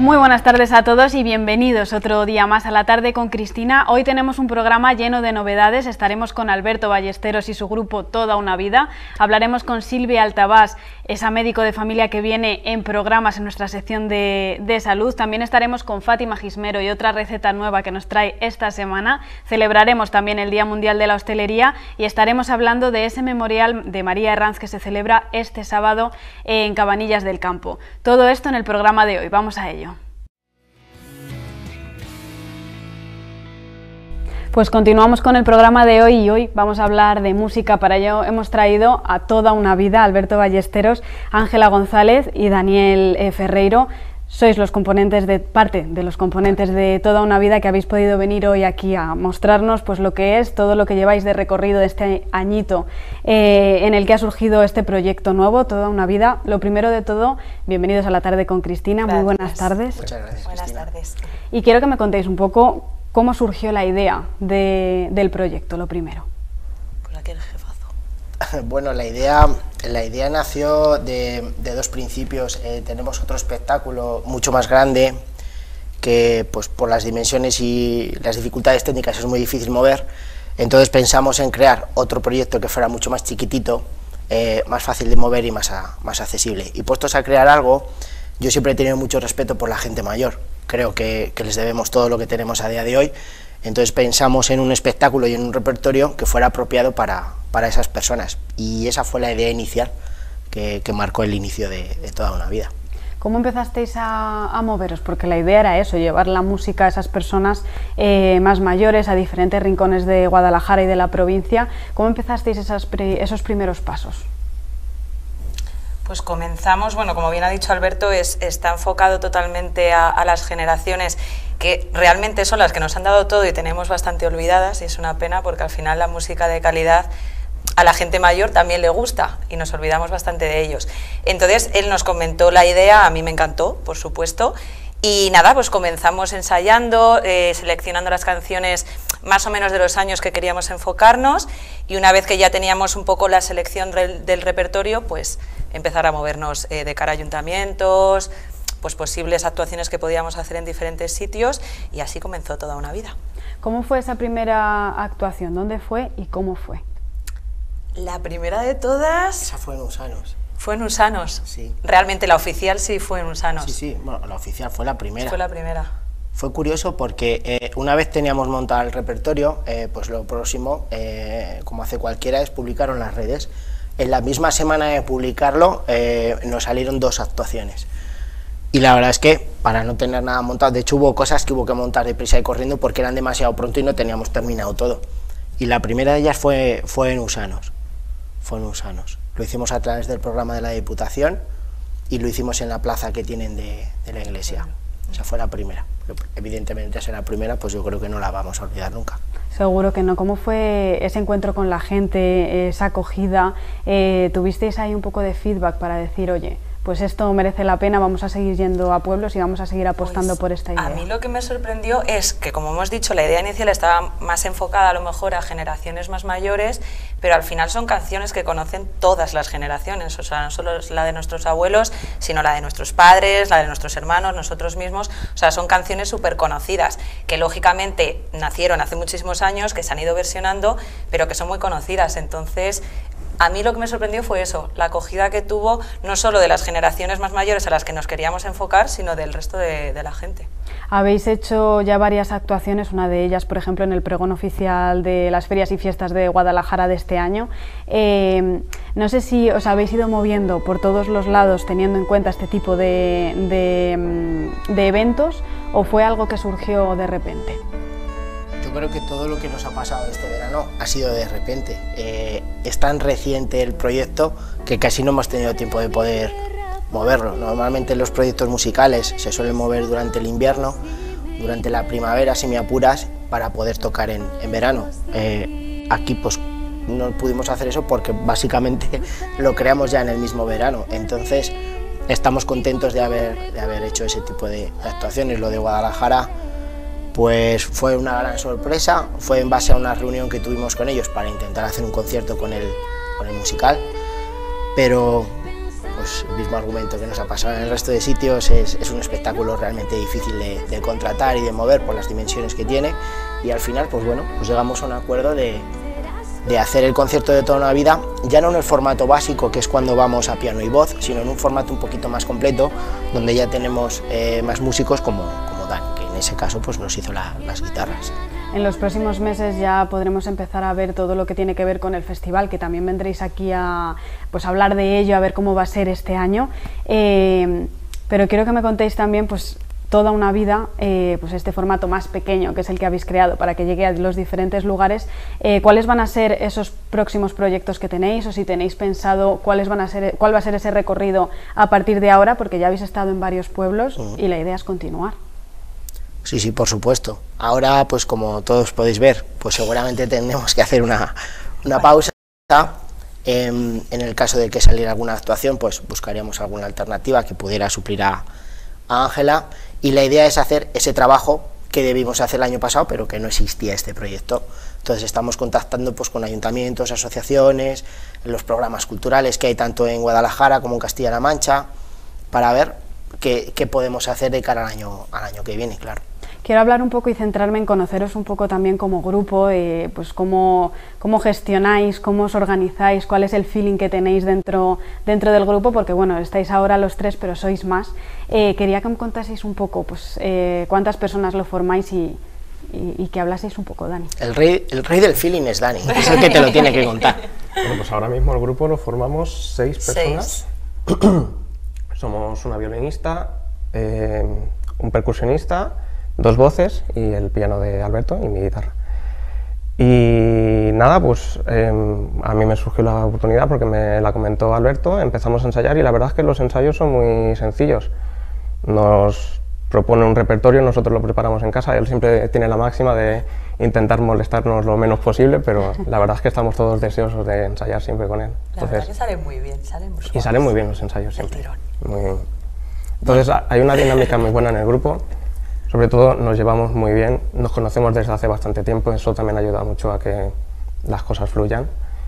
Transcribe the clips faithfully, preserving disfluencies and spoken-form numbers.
Muy buenas tardes a todos y bienvenidos otro día más a La Tarde con Cristina. Hoy tenemos un programa lleno de novedades. Estaremos con Alberto Ballesteros y su grupo Toda una Vida. Hablaremos con Silvia Altabás, esa médico de familia que viene en programas en nuestra sección de, de salud. También estaremos con Fátima Gismero y otra receta nueva que nos trae esta semana. Celebraremos también el Día Mundial de la Hostelería y estaremos hablando de ese memorial de María Herranz que se celebra este sábado en Cabanillas del Campo. Todo esto en el programa de hoy. Vamos a ello. Pues continuamos con el programa de hoy y hoy vamos a hablar de música. Para ello hemos traído a Toda una Vida, Alberto Ballesteros, Ángela González y Daniel eh, Ferreiro. Sois los componentes de parte de los componentes de Toda una Vida que habéis podido venir hoy aquí a mostrarnos pues lo que es todo lo que lleváis de recorrido de este añito eh, en el que ha surgido este proyecto nuevo, Toda una Vida. Lo primero de todo, bienvenidos a La Tarde con Cristina. Gracias. Muy buenas tardes. Muchas gracias, Buenas Cristina. tardes. Y quiero que me contéis un poco cómo surgió la idea de, del proyecto, lo primero. Por aquí el jefazo. Bueno, la idea, la idea nació de, de dos principios. Eh, tenemos otro espectáculo mucho más grande que pues, por las dimensiones y las dificultades técnicas es muy difícil mover. Entonces pensamos en crear otro proyecto que fuera mucho más chiquitito, eh, más fácil de mover y más, a, más accesible. Y puestos a crear algo, yo siempre he tenido mucho respeto por la gente mayor. Creo que, que les debemos todo lo que tenemos a día de hoy. Entonces pensamos en un espectáculo y en un repertorio que fuera apropiado para, para esas personas. Y esa fue la idea inicial que, que marcó el inicio de, de Toda una Vida. ¿Cómo empezasteis a, a moveros? Porque la idea era eso, llevar la música a esas personas eh, más mayores, a diferentes rincones de Guadalajara y de la provincia. ¿Cómo empezasteis esas, esos primeros pasos? Pues comenzamos, bueno, como bien ha dicho Alberto, es, está enfocado totalmente a, a las generaciones que realmente son las que nos han dado todo y tenemos bastante olvidadas, y es una pena porque al final la música de calidad a la gente mayor también le gusta y nos olvidamos bastante de ellos. Entonces él nos comentó la idea, a mí me encantó, por supuesto, y nada, pues comenzamos ensayando, eh, seleccionando las canciones más o menos de los años que queríamos enfocarnos, y una vez que ya teníamos un poco la selección re del repertorio, pues empezar a movernos eh, de cara a ayuntamientos, pues posibles actuaciones que podíamos hacer en diferentes sitios, y así comenzó Toda una Vida. ¿Cómo fue esa primera actuación? ¿Dónde fue y cómo fue? La primera de todas... Esa fue en Usanos. Fue en Usanos. Sí. Realmente la oficial sí fue en Usanos. Sí, sí, bueno, la oficial fue la primera. Fue la primera. Fue curioso porque eh, una vez teníamos montado el repertorio, eh, pues lo próximo, eh, como hace cualquiera, es publicarlo en las redes. En la misma semana de publicarlo eh, nos salieron dos actuaciones. Y la verdad es que, para no tener nada montado, de hecho hubo cosas que hubo que montar deprisa y corriendo porque eran demasiado pronto y no teníamos terminado todo. Y la primera de ellas fue, fue en Usanos. Fue en Usanos. Lo hicimos a través del programa de la Diputación y lo hicimos en la plaza que tienen de, de la iglesia. Esa fue la primera. Evidentemente, esa era la primera, pues yo creo que no la vamos a olvidar nunca. Seguro que no. ¿Cómo fue ese encuentro con la gente, esa acogida? Eh, ¿Tuvisteis ahí un poco de feedback para decir, oye, pues esto merece la pena, vamos a seguir yendo a pueblos y vamos a seguir apostando pues, por esta idea? A mí lo que me sorprendió es que, como hemos dicho, la idea inicial estaba más enfocada a lo mejor a generaciones más mayores, pero al final son canciones que conocen todas las generaciones, o sea, no solo la de nuestros abuelos, sino la de nuestros padres, la de nuestros hermanos, nosotros mismos, o sea, son canciones súper conocidas, que lógicamente nacieron hace muchísimos años, que se han ido versionando, pero que son muy conocidas. Entonces, a mí lo que me sorprendió fue eso, la acogida que tuvo no solo de las generaciones más mayores a las que nos queríamos enfocar, sino del resto de, de la gente. Habéis hecho ya varias actuaciones, una de ellas, por ejemplo, en el pregón oficial de las ferias y fiestas de Guadalajara de este año. Eh, no sé si os habéis ido moviendo por todos los lados teniendo en cuenta este tipo de, de, de eventos, o fue algo que surgió de repente. Yo creo que todo lo que nos ha pasado este verano ha sido de repente. Eh, es tan reciente el proyecto que casi no hemos tenido tiempo de poder moverlo. Normalmente los proyectos musicales se suelen mover durante el invierno, durante la primavera, si me apuras, para poder tocar en, en verano. Eh, aquí pues no pudimos hacer eso porque básicamente lo creamos ya en el mismo verano. Entonces estamos contentos de haber, de haber hecho ese tipo de actuaciones. Lo de Guadalajara pues fue una gran sorpresa, fue en base a una reunión que tuvimos con ellos para intentar hacer un concierto con el, con el musical, pero pues el mismo argumento que nos ha pasado en el resto de sitios, es, es un espectáculo realmente difícil de, de contratar y de mover por las dimensiones que tiene, y al final pues bueno, pues llegamos a un acuerdo de, de hacer el concierto de toda una vida, ya no en el formato básico, que es cuando vamos a piano y voz, sino en un formato un poquito más completo, donde ya tenemos eh, más músicos como, como Dan, que en ese caso pues nos hizo la, las guitarras. En los próximos meses ya podremos empezar a ver todo lo que tiene que ver con el festival, que también vendréis aquí a pues, hablar de ello, a ver cómo va a ser este año. Eh, pero quiero que me contéis también pues, toda una vida, eh, pues este formato más pequeño, que es el que habéis creado para que llegue a los diferentes lugares. Eh, ¿Cuáles van a ser esos próximos proyectos que tenéis, o si tenéis pensado cuáles van a ser, cuál va a ser ese recorrido a partir de ahora? Porque ya habéis estado en varios pueblos y la idea es continuar. Sí, sí, por supuesto. Ahora, pues como todos podéis ver, pues seguramente tendremos que hacer una, una pausa. En, en el caso de que saliera alguna actuación, pues buscaríamos alguna alternativa que pudiera suplir a Ángela, y la idea es hacer ese trabajo que debimos hacer el año pasado, pero que no existía este proyecto. Entonces estamos contactando pues con ayuntamientos, asociaciones, los programas culturales que hay tanto en Guadalajara como en Castilla-La Mancha, para ver qué, qué podemos hacer de cara al año, al año que viene, claro. Quiero hablar un poco y centrarme en conoceros un poco también como grupo, eh, pues cómo, cómo gestionáis, cómo os organizáis, cuál es el feeling que tenéis dentro, dentro del grupo, porque bueno, estáis ahora los tres, pero sois más. Eh, quería que me contaseis un poco pues, eh, cuántas personas lo formáis y, y, y que hablaseis un poco, Dani. El rey, el rey del feeling es Dani, es el que te lo tiene que contar. Bueno, pues ahora mismo el grupo lo formamos seis personas. Seis. Somos una violinista, eh, un percusionista, dos voces y el piano de Alberto y mi guitarra. Y nada, pues eh, a mí me surgió la oportunidad porque me la comentó Alberto, empezamos a ensayar y la verdad es que los ensayos son muy sencillos. Nos propone un repertorio, nosotros lo preparamos en casa, él siempre tiene la máxima de intentar molestarnos lo menos posible, pero la verdad es que estamos todos deseosos de ensayar siempre con él. La Entonces, verdad que sale muy bien, salen muy Y salen muy bien los ensayos siempre. Muy bien. Entonces hay una dinámica muy buena en el grupo. Sobre todo nos llevamos muy bien, nos conocemos desde hace bastante tiempo, eso también ayuda mucho a que las cosas fluyan.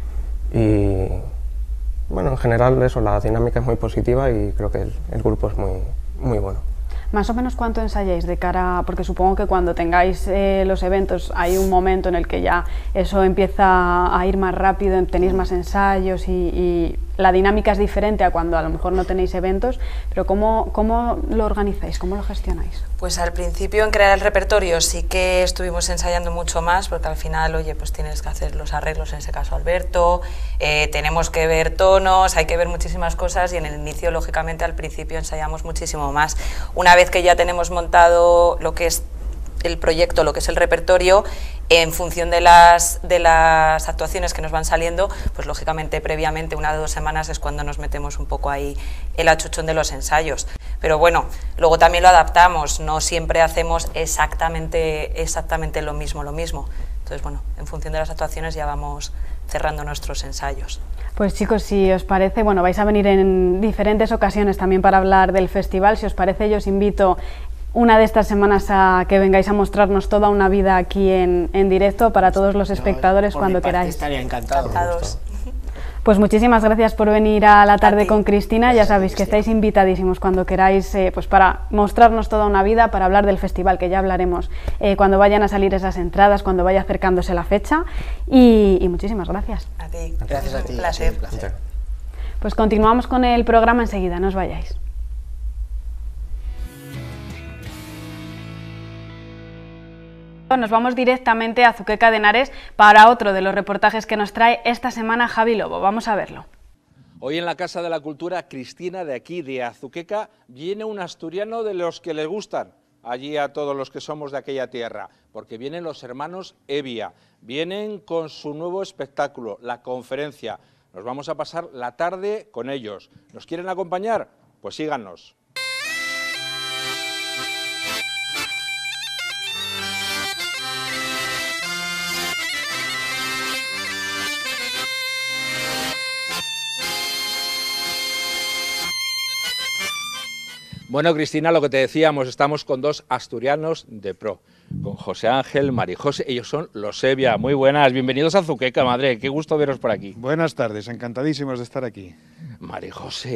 Y bueno, en general eso, la dinámica es muy positiva y creo que el, el grupo es muy, muy bueno. Más o menos ¿cuánto ensayáis de cara? Porque supongo que cuando tengáis eh, los eventos hay un momento en el que ya eso empieza a ir más rápido, tenéis más ensayos y, y la dinámica es diferente a cuando a lo mejor no tenéis eventos, pero ¿cómo, cómo lo organizáis? ¿Cómo lo gestionáis? Pues al principio en crear el repertorio sí que estuvimos ensayando mucho más, porque al final, oye, pues tienes que hacer los arreglos, en ese caso Alberto, eh, tenemos que ver tonos, hay que ver muchísimas cosas y en el inicio, lógicamente, al principio ensayamos muchísimo más. Una vez que ya tenemos montado lo que es el proyecto, lo que es el repertorio, en función de las, de las actuaciones que nos van saliendo, pues lógicamente previamente, una o dos semanas es cuando nos metemos un poco ahí el achuchón de los ensayos. Pero bueno, luego también lo adaptamos, no siempre hacemos exactamente, exactamente lo mismo, lo mismo. Entonces bueno, en función de las actuaciones ya vamos cerrando nuestros ensayos. Pues chicos, si os parece, bueno, vais a venir en diferentes ocasiones también para hablar del festival, si os parece yo os invito una de estas semanas a que vengáis a mostrarnos toda una vida aquí en, en directo para todos los espectadores, no, cuando mi parte queráis. Estaría encantado. Encantados. Pues muchísimas gracias por venir a la tarde a con Cristina, ya sabéis que estáis invitadísimos cuando queráis, eh, pues para mostrarnos toda una vida, para hablar del festival, que ya hablaremos eh, cuando vayan a salir esas entradas, cuando vaya acercándose la fecha, y, y muchísimas gracias. A ti. Gracias a ti. Un placer. Un placer. Pues continuamos con el programa enseguida, no os vayáis. Nos vamos directamente a Azuqueca de Henares para otro de los reportajes que nos trae esta semana Javi Lobo. Vamos a verlo. Hoy en la Casa de la Cultura, Cristina, de aquí, de Azuqueca, viene un asturiano de los que les gustan allí a todos los que somos de aquella tierra, porque vienen los hermanos Evia, vienen con su nuevo espectáculo, La Conferencia. Nos vamos a pasar la tarde con ellos. ¿Nos quieren acompañar? Pues síganos. Bueno, Cristina, lo que te decíamos, estamos con dos asturianos de pro, con José Ángel, Marijose, ellos son los Evia. Muy buenas, bienvenidos a Azuqueca, madre, qué gusto veros por aquí. Buenas tardes, encantadísimos de estar aquí. Marijose,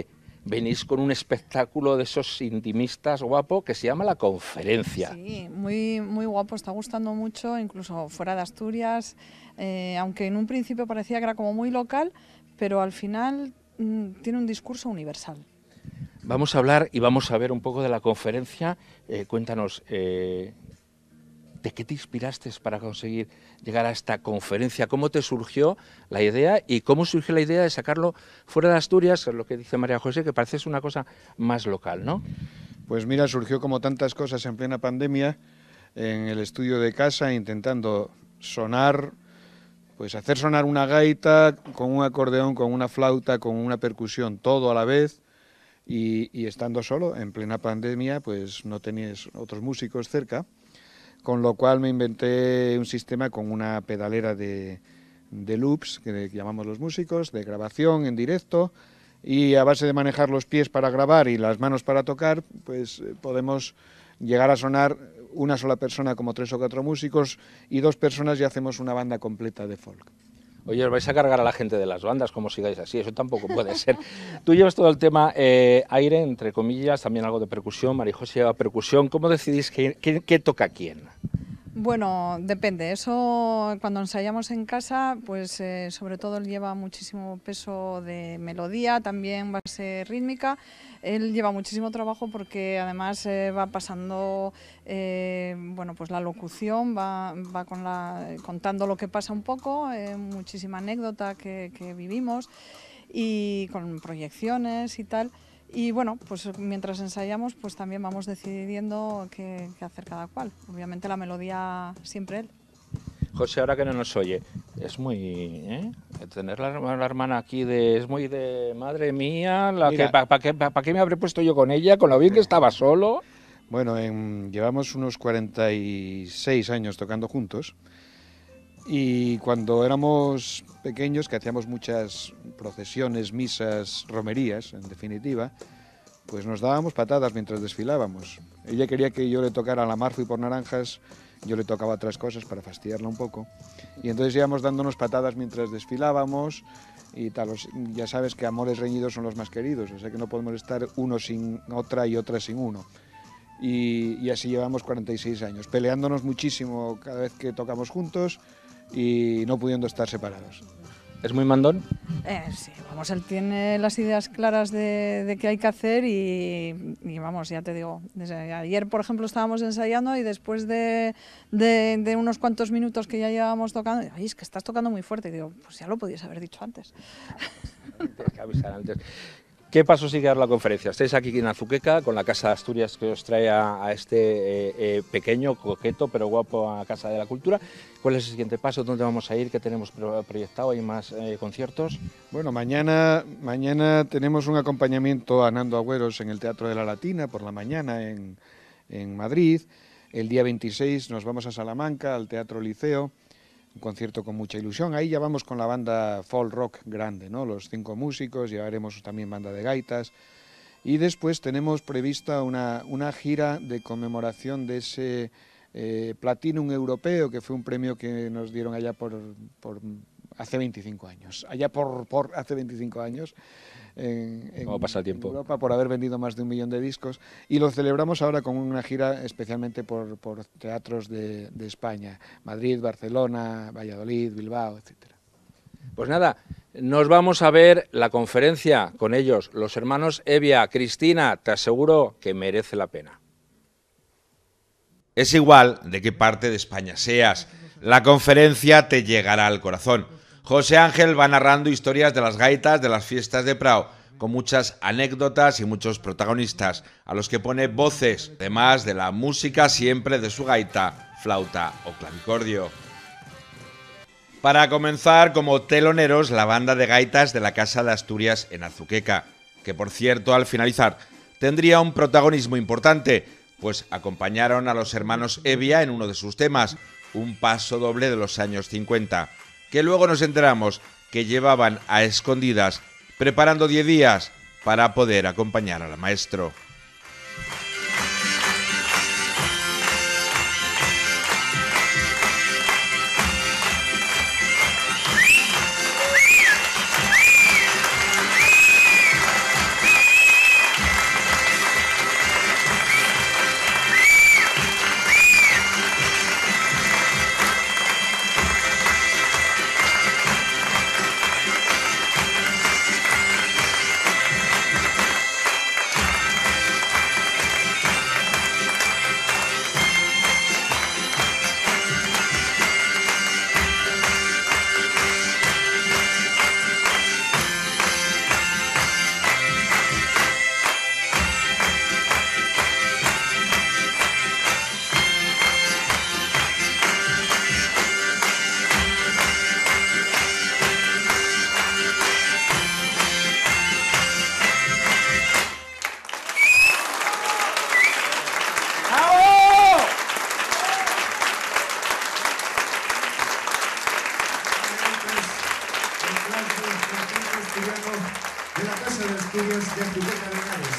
venís con un espectáculo de esos intimistas guapo que se llama La Conferencia. Sí, muy, muy guapo, está gustando mucho, incluso fuera de Asturias, eh, aunque en un principio parecía que era como muy local, pero al final mmm, tiene un discurso universal. Vamos a hablar y vamos a ver un poco de La Conferencia. Eh, cuéntanos, eh, ¿de qué te inspiraste para conseguir llegar a esta conferencia? ¿Cómo te surgió la idea y cómo surgió la idea de sacarlo fuera de Asturias? Es lo que dice María José, que parece es una cosa más local, ¿no? Pues mira, surgió como tantas cosas en plena pandemia, en el estudio de casa, intentando sonar, pues hacer sonar una gaita con un acordeón, con una flauta, con una percusión, todo a la vez. Y, y estando solo, en plena pandemia, pues no tenías otros músicos cerca. Con lo cual me inventé un sistema con una pedalera de, de loops, que llamamos los músicos, de grabación en directo, y a base de manejar los pies para grabar y las manos para tocar, pues podemos llegar a sonar una sola persona como tres o cuatro músicos, y dos personas ya hacemos una banda completa de folk. Oye, os vais a cargar a la gente de las bandas, como sigáis así, eso tampoco puede ser. Tú llevas todo el tema eh, aire, entre comillas, también algo de percusión, María José lleva percusión. ¿Cómo decidís qué, qué, qué toca quién? Bueno, depende. Eso cuando ensayamos en casa, pues eh, sobre todo él lleva muchísimo peso de melodía, también base rítmica. Él lleva muchísimo trabajo porque además eh, va pasando, eh, bueno, pues la locución, va, va con la, contando lo que pasa un poco, eh, muchísima anécdota que, que vivimos y con proyecciones y tal. Y bueno, pues mientras ensayamos, pues también vamos decidiendo qué, qué hacer cada cual. Obviamente la melodía siempre él. José, ahora que no nos oye, es muy... ¿eh? Tener la, la hermana aquí de... es muy de... madre mía, ¿para pa, pa, pa qué me habré puesto yo con ella? Con lo bien que estaba solo. Bueno, en, llevamos unos cuarenta y seis años tocando juntos. Y cuando éramos pequeños, que hacíamos muchas procesiones, misas, romerías, en definitiva, pues nos dábamos patadas mientras desfilábamos. Ella quería que yo le tocara la Marfil por naranjas, yo le tocaba otras cosas para fastidiarla un poco. Y entonces íbamos dándonos patadas mientras desfilábamos y tal. Ya sabes que amores reñidos son los más queridos, o sea que no podemos estar uno sin otra y otra sin uno. Y, y así llevamos cuarenta y seis años, peleándonos muchísimo cada vez que tocamos juntos y no pudiendo estar separados. ¿Es muy mandón? Eh, sí, vamos, él tiene las ideas claras de, de qué hay que hacer y, y vamos, ya te digo, desde ayer por ejemplo estábamos ensayando y después de, de, de unos cuantos minutos que ya llevábamos tocando, ay, es que estás tocando muy fuerte, y digo, pues ya lo podías haber dicho antes. Tienes que avisar antes. ¿Qué paso sigue a dar la conferencia? Estáis aquí en Azuqueca con la Casa de Asturias que os trae a, a este eh, eh, pequeño, coqueto, pero guapo a Casa de la Cultura. ¿Cuál es el siguiente paso? ¿Dónde vamos a ir? ¿Qué tenemos proyectado? ¿Hay más eh, conciertos? Bueno, mañana, mañana tenemos un acompañamiento a Nando Agüeros en el Teatro de la Latina por la mañana en, en Madrid. El día veintiséis nos vamos a Salamanca, al Teatro Liceo. Un concierto con mucha ilusión. Ahí ya vamos con la banda folk rock grande, ¿no? Los cinco músicos, llevaremos también banda de gaitas. Y después tenemos prevista una, una gira de conmemoración de ese eh, Platinum europeo, que fue un premio que nos dieron allá por, por hace veinticinco años. Allá por, por hace veinticinco años. En, en, ¿Cómo pasa el tiempo? En Europa, por haber vendido más de un millón de discos, y lo celebramos ahora con una gira especialmente por, por teatros de, de España, Madrid, Barcelona, Valladolid, Bilbao, etcétera. Pues nada, nos vamos a ver la conferencia con ellos, los hermanos Evia. Cristina, te aseguro que merece la pena. Es igual de qué parte de España seas, la conferencia te llegará al corazón. José Ángel va narrando historias de las gaitas de las fiestas de Prado, con muchas anécdotas y muchos protagonistas, a los que pone voces, además de la música siempre de su gaita, flauta o clavicordio. Para comenzar, como teloneros, la banda de gaitas de la Casa de Asturias en Azuqueca, que por cierto al finalizar tendría un protagonismo importante, pues acompañaron a los hermanos Evia en uno de sus temas, un paso doble de los años cincuenta. Que luego nos enteramos que llevaban a escondidas preparando diez días para poder acompañar al maestro. de Azuqueca de Henares.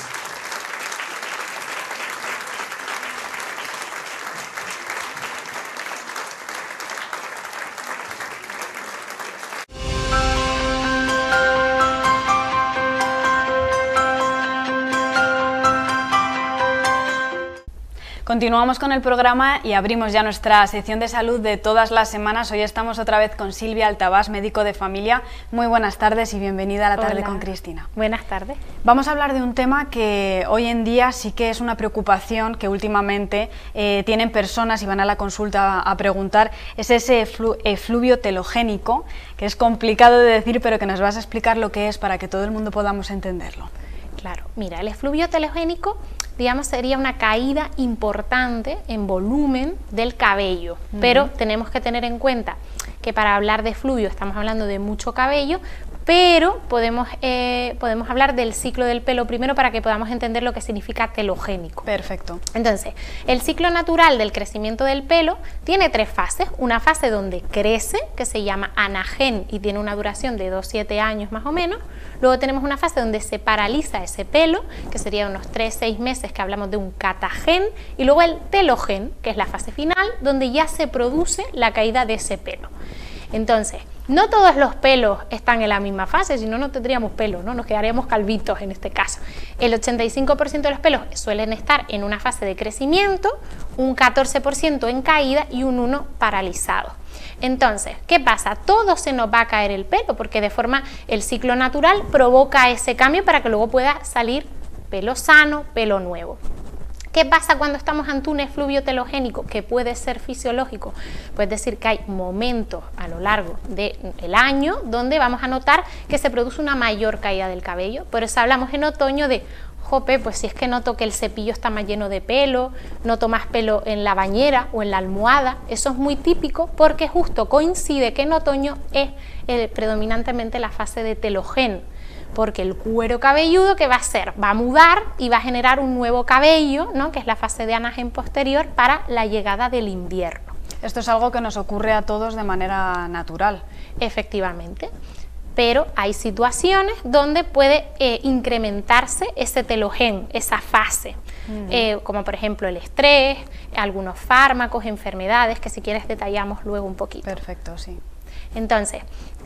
Continuamos con el programa y abrimos ya nuestra sección de salud de todas las semanas. Hoy estamos otra vez con Silvia Altabás, médico de familia. Muy buenas tardes y bienvenida a la tarde Hola. con Cristina. Buenas tardes. Vamos a hablar de un tema que hoy en día sí que es una preocupación que últimamente eh, tienen personas y van a la consulta a, a preguntar. Es ese eflu efluvio telogénico, que es complicado de decir, pero que nos vas a explicar lo que es para que todo el mundo podamos entenderlo. Claro, mira, el efluvio telogénico, digamos, sería una caída importante en volumen del cabello, uh-huh. pero tenemos que tener en cuenta que para hablar de efluvio estamos hablando de mucho cabello, pero podemos, eh, podemos hablar del ciclo del pelo primero para que podamos entender lo que significa telogénico. Perfecto. Entonces, el ciclo natural del crecimiento del pelo tiene tres fases. Una fase donde crece, que se llama anagen y tiene una duración de dos a siete años más o menos. Luego tenemos una fase donde se paraliza ese pelo, que sería unos tres a seis meses, que hablamos de un catagen. Y luego el telogen, que es la fase final, donde ya se produce la caída de ese pelo. Entonces, no todos los pelos están en la misma fase, si no, no tendríamos pelo, ¿no? Nos quedaríamos calvitos en este caso. El ochenta y cinco por ciento de los pelos suelen estar en una fase de crecimiento, un catorce por ciento en caída y un uno por ciento paralizado. Entonces, ¿qué pasa? Todo se nos va a caer el pelo, porque de forma el ciclo natural provoca ese cambio para que luego pueda salir pelo sano, pelo nuevo. ¿Qué pasa cuando estamos ante un efluvio telogénico que puede ser fisiológico? Pues decir que hay momentos a lo largo del año donde vamos a notar que se produce una mayor caída del cabello. Por eso hablamos en otoño de, jope, pues si es que noto que el cepillo está más lleno de pelo, noto más pelo en la bañera o en la almohada. Eso es muy típico porque justo coincide que en otoño es eh, predominantemente la fase de telogén, porque el cuero cabelludo, ¿qué va a hacer? Va a mudar y va a generar un nuevo cabello, ¿no? Que es la fase de anagen posterior para la llegada del invierno. Esto es algo que nos ocurre a todos de manera natural. Efectivamente, pero hay situaciones donde puede eh, incrementarse ese telogén, esa fase, uh-huh. eh, como por ejemplo el estrés, algunos fármacos, enfermedades, que si quieres detallamos luego un poquito. Perfecto, sí. Entonces,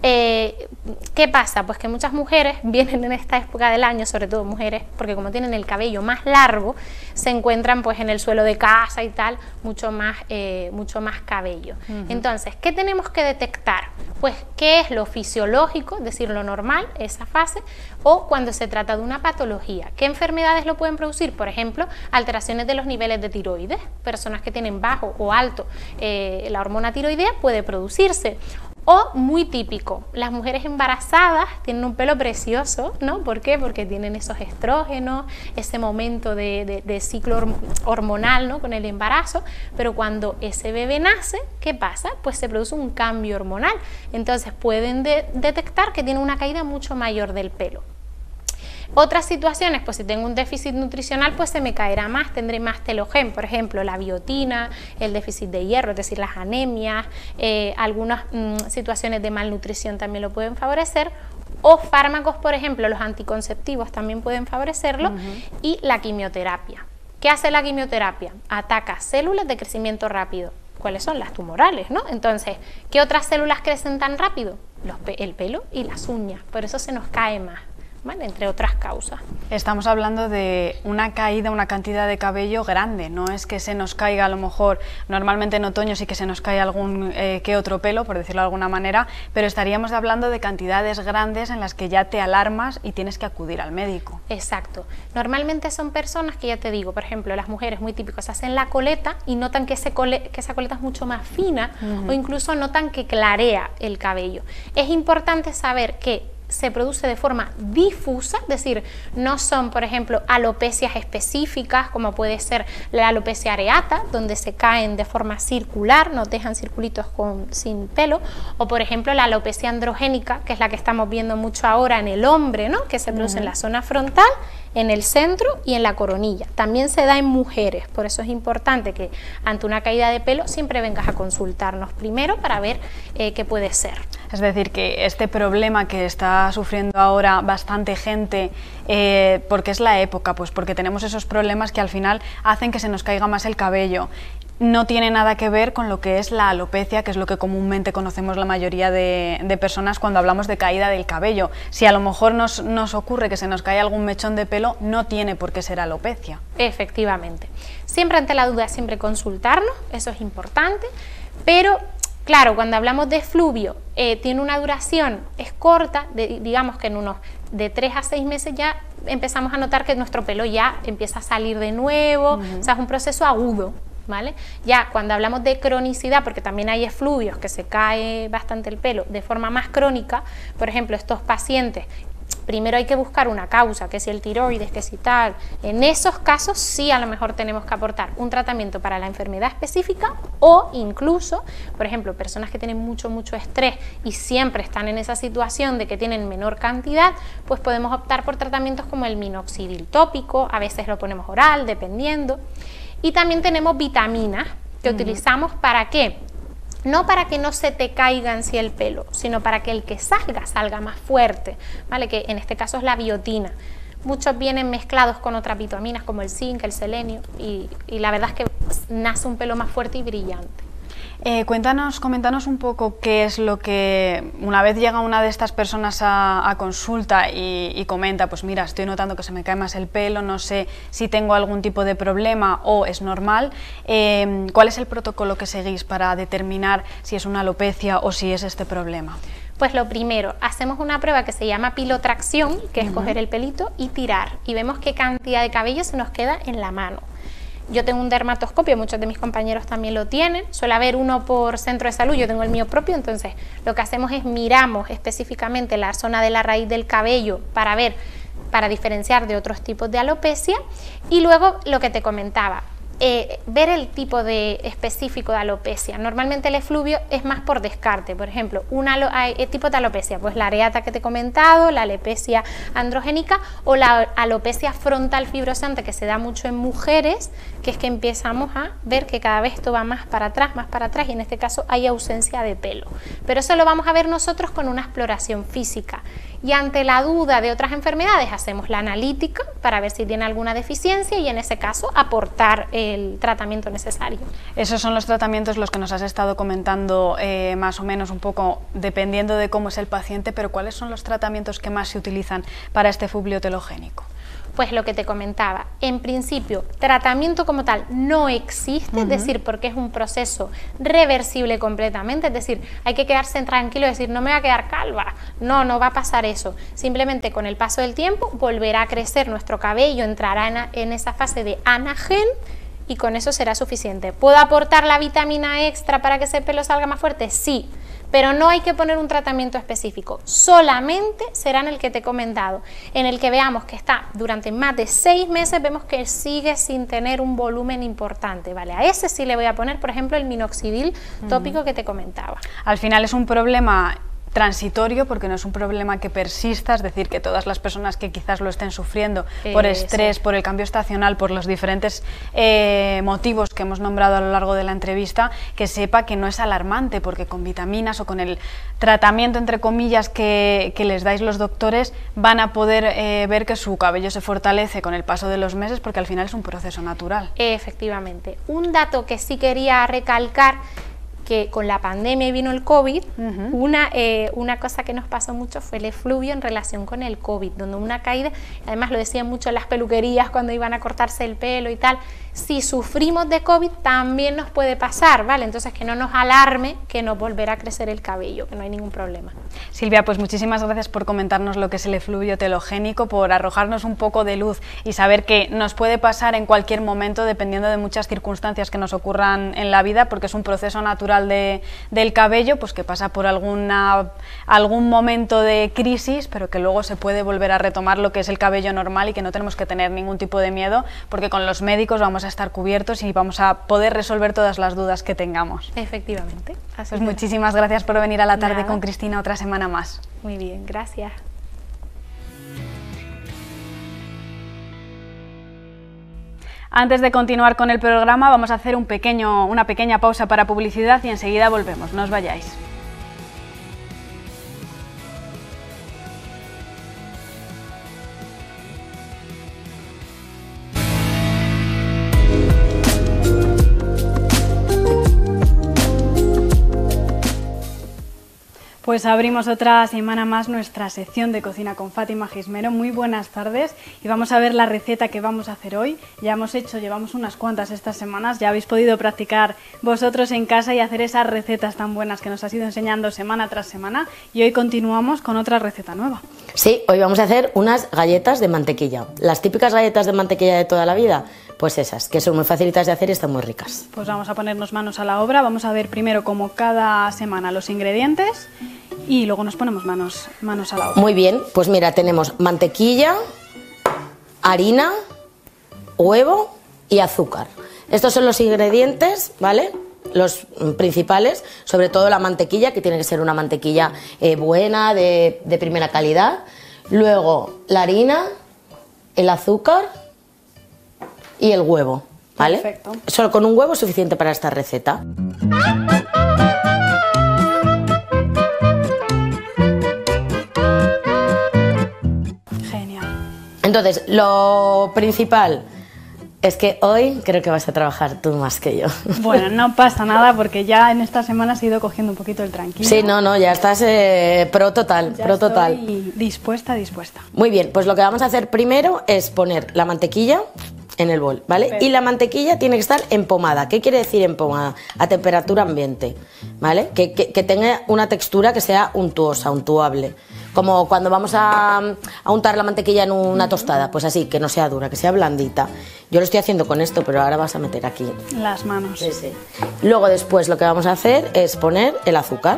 eh, ¿qué pasa? Pues que muchas mujeres vienen en esta época del año, sobre todo mujeres, porque como tienen el cabello más largo, se encuentran pues en el suelo de casa y tal, mucho más, eh, mucho más cabello. Uh-huh. Entonces, ¿qué tenemos que detectar? Pues qué es lo fisiológico, es decir, lo normal, esa fase, o cuando se trata de una patología. ¿Qué enfermedades lo pueden producir? Por ejemplo, alteraciones de los niveles de tiroides. Personas que tienen bajo o alto eh, la hormona tiroidea puede producirse. O muy típico, las mujeres embarazadas tienen un pelo precioso, ¿no? ¿Por qué? Porque tienen esos estrógenos, ese momento de, de, de ciclo hormonal, ¿no? Con el embarazo, pero cuando ese bebé nace, ¿qué pasa? Pues se produce un cambio hormonal, entonces pueden de, detectar que tiene una caída mucho mayor del pelo. Otras situaciones, pues si tengo un déficit nutricional, pues se me caerá más, tendré más telogén, por ejemplo, la biotina, el déficit de hierro, es decir, las anemias, eh, algunas mmm, situaciones de malnutrición también lo pueden favorecer, o fármacos, por ejemplo, los anticonceptivos también pueden favorecerlo, uh-huh. y la quimioterapia. ¿Qué hace la quimioterapia? Ataca células de crecimiento rápido. ¿Cuáles son? Las tumorales, ¿no? Entonces, ¿qué otras células crecen tan rápido? Los pe- el pelo y las uñas, por eso se nos cae más. ¿Vale? Entre otras causas. Estamos hablando de una caída, una cantidad de cabello grande, no es que se nos caiga a lo mejor, normalmente en otoño sí que se nos cae algún eh, que otro pelo, por decirlo de alguna manera, pero estaríamos hablando de cantidades grandes en las que ya te alarmas y tienes que acudir al médico. Exacto. Normalmente son personas que ya te digo, por ejemplo, las mujeres muy típicas hacen la coleta y notan que, ese cole, que esa coleta es mucho más fina, uh-huh. o incluso notan que clarea el cabello. Es importante saber que se produce de forma difusa, es decir, no son, por ejemplo, alopecias específicas, como puede ser la alopecia areata, donde se caen de forma circular, nos dejan circulitos con, sin pelo, o por ejemplo la alopecia androgénica, que es la que estamos viendo mucho ahora en el hombre, ¿no? Que se produce uh-huh. en la zona frontal, en el centro y en la coronilla. También se da en mujeres, por eso es importante que ante una caída de pelo siempre vengas a consultarnos primero para ver eh, qué puede ser. Es decir, que este problema que está sufriendo ahora bastante gente, eh, porque es la época, pues porque tenemos esos problemas que al final hacen que se nos caiga más el cabello. No tiene nada que ver con lo que es la alopecia, que es lo que comúnmente conocemos la mayoría de, de personas cuando hablamos de caída del cabello. Si a lo mejor nos, nos ocurre que se nos cae algún mechón de pelo, no tiene por qué ser alopecia. Efectivamente. Siempre ante la duda, siempre consultarnos, eso es importante, pero claro, cuando hablamos de efluvio, eh, tiene una duración, es corta, de, digamos que en unos de tres a seis meses ya empezamos a notar que nuestro pelo ya empieza a salir de nuevo, uh-huh. O sea, es un proceso agudo. ¿Vale? Ya cuando hablamos de cronicidad, porque también hay efluvios que se cae bastante el pelo de forma más crónica, por ejemplo, estos pacientes, primero hay que buscar una causa, que si el tiroides, que si tal, en esos casos sí a lo mejor tenemos que aportar un tratamiento para la enfermedad específica o incluso, por ejemplo, personas que tienen mucho, mucho estrés y siempre están en esa situación de que tienen menor cantidad, pues podemos optar por tratamientos como el minoxidil tópico, a veces lo ponemos oral, dependiendo. Y también tenemos vitaminas que uh-huh. utilizamos ¿para qué? No para que no se te caiga en sí el pelo, sino para que el que salga, salga más fuerte, ¿vale? Que en este caso es la biotina. Muchos vienen mezclados con otras vitaminas como el zinc, el selenio, y, y la verdad es que nace un pelo más fuerte y brillante. Eh, cuéntanos, coméntanos un poco qué es lo que, una vez llega una de estas personas a, a consulta y, y comenta, pues mira, estoy notando que se me cae más el pelo, no sé si tengo algún tipo de problema o es normal, eh, ¿cuál es el protocolo que seguís para determinar si es una alopecia o si es este problema? Pues lo primero, hacemos una prueba que se llama pilotracción, que es uh-huh. coger el pelito y tirar, y vemos qué cantidad de cabello se nos queda en la mano. Yo tengo un dermatoscopio, muchos de mis compañeros también lo tienen, suele haber uno por centro de salud, yo tengo el mío propio, entonces lo que hacemos es miramos específicamente la zona de la raíz del cabello para ver, para diferenciar de otros tipos de alopecia, y luego lo que te comentaba, eh, ver el tipo de específico de alopecia. Normalmente el efluvio es más por descarte, por ejemplo, una alo hay tipo de alopecia, pues la areata que te he comentado, la alopecia androgénica o la alopecia frontal fibrosante que se da mucho en mujeres, que es que empezamos a ver que cada vez esto va más para atrás, más para atrás, y en este caso hay ausencia de pelo. Pero eso lo vamos a ver nosotros con una exploración física. Y ante la duda de otras enfermedades hacemos la analítica para ver si tiene alguna deficiencia y en ese caso aportar el tratamiento necesario. Esos son los tratamientos los que nos has estado comentando eh, más o menos un poco dependiendo de cómo es el paciente, pero ¿cuáles son los tratamientos que más se utilizan para este efluvio telogénico? Pues lo que te comentaba, en principio tratamiento como tal no existe, uh-huh. es decir, porque es un proceso reversible completamente, es decir, hay que quedarse tranquilo y decir, no me va a quedar calva, no, no va a pasar eso, simplemente con el paso del tiempo volverá a crecer nuestro cabello, entrará en, en esa fase de anagen y con eso será suficiente. ¿Puedo aportar la vitamina extra para que ese pelo salga más fuerte? Sí. Pero no hay que poner un tratamiento específico, solamente será en el que te he comentado, en el que veamos que está durante más de seis meses, vemos que sigue sin tener un volumen importante, ¿vale? A ese sí le voy a poner, por ejemplo, el minoxidil tópico mm. que te comentaba. Al final es un problema transitorio porque no es un problema que persista, es decir, que todas las personas que quizás lo estén sufriendo eh, por estrés, sí. por el cambio estacional, por los diferentes eh, motivos que hemos nombrado a lo largo de la entrevista, que sepa que no es alarmante porque con vitaminas o con el tratamiento entre comillas que, que les dais los doctores van a poder eh, ver que su cabello se fortalece con el paso de los meses porque al final es un proceso natural. Efectivamente. Un dato que sí quería recalcar, que con la pandemia vino el COVID, uh-huh. una, eh, una cosa que nos pasó mucho fue el efluvio en relación con el COVID, donde una caída, además lo decían mucho en las peluquerías cuando iban a cortarse el pelo y tal, si sufrimos de COVID también nos puede pasar, ¿vale? Entonces que no nos alarme que nos volverá a crecer el cabello, que no hay ningún problema. Silvia, pues muchísimas gracias por comentarnos lo que es el efluvio telogénico, por arrojarnos un poco de luz y saber que nos puede pasar en cualquier momento dependiendo de muchas circunstancias que nos ocurran en la vida, porque es un proceso natural de, del cabello, pues que pasa por alguna, algún momento de crisis, pero que luego se puede volver a retomar lo que es el cabello normal y que no tenemos que tener ningún tipo de miedo, porque con los médicos vamos a estar cubiertos y vamos a poder resolver todas las dudas que tengamos. Efectivamente. Así pues muchísimas gracias por venir a la tarde Nada. con Cristina otra semana más. Muy bien, gracias. Antes de continuar con el programa vamos a hacer un pequeño, una pequeña pausa para publicidad y enseguida volvemos, no os vayáis. Pues abrimos otra semana más nuestra sección de cocina con Fátima Gismero. Muy buenas tardes y vamos a ver la receta que vamos a hacer hoy. Ya hemos hecho, llevamos unas cuantas estas semanas, ya habéis podido practicar vosotros en casa y hacer esas recetas tan buenas que nos has ido enseñando semana tras semana, y hoy continuamos con otra receta nueva. Sí, hoy vamos a hacer unas galletas de mantequilla, las típicas galletas de mantequilla de toda la vida. Pues esas, que son muy facilitas de hacer y están muy ricas. Pues vamos a ponernos manos a la obra, vamos a ver primero como cada semana los ingredientes y luego nos ponemos manos, manos a la obra. Muy bien, pues mira, tenemos mantequilla, harina, huevo y azúcar. Estos son los ingredientes, ¿vale? Los principales, sobre todo la mantequilla, que tiene que ser una mantequilla eh, buena, de, de primera calidad. Luego la harina, el azúcar y el huevo, ¿vale? Perfecto. Solo con un huevo es suficiente para esta receta. Genial. Entonces, lo principal es que hoy creo que vas a trabajar tú más que yo. Bueno, no pasa nada porque ya en esta semana has ido cogiendo un poquito el tranquilo. Sí, no, no, ya estás eh, pro total, ya pro total. Estoy dispuesta, dispuesta. Muy bien, pues lo que vamos a hacer primero es poner la mantequilla en el bol, ¿vale? Perfecto. Y la mantequilla tiene que estar empomada. ¿Qué quiere decir empomada? A temperatura ambiente, ¿vale? Que, que, que tenga una textura que sea untuosa, untuable. Como cuando vamos a, a untar la mantequilla en una tostada, pues así, que no sea dura, que sea blandita. Yo lo estoy haciendo con esto, pero ahora vas a meter aquí las manos. Sí, sí. Luego después lo que vamos a hacer es poner el azúcar.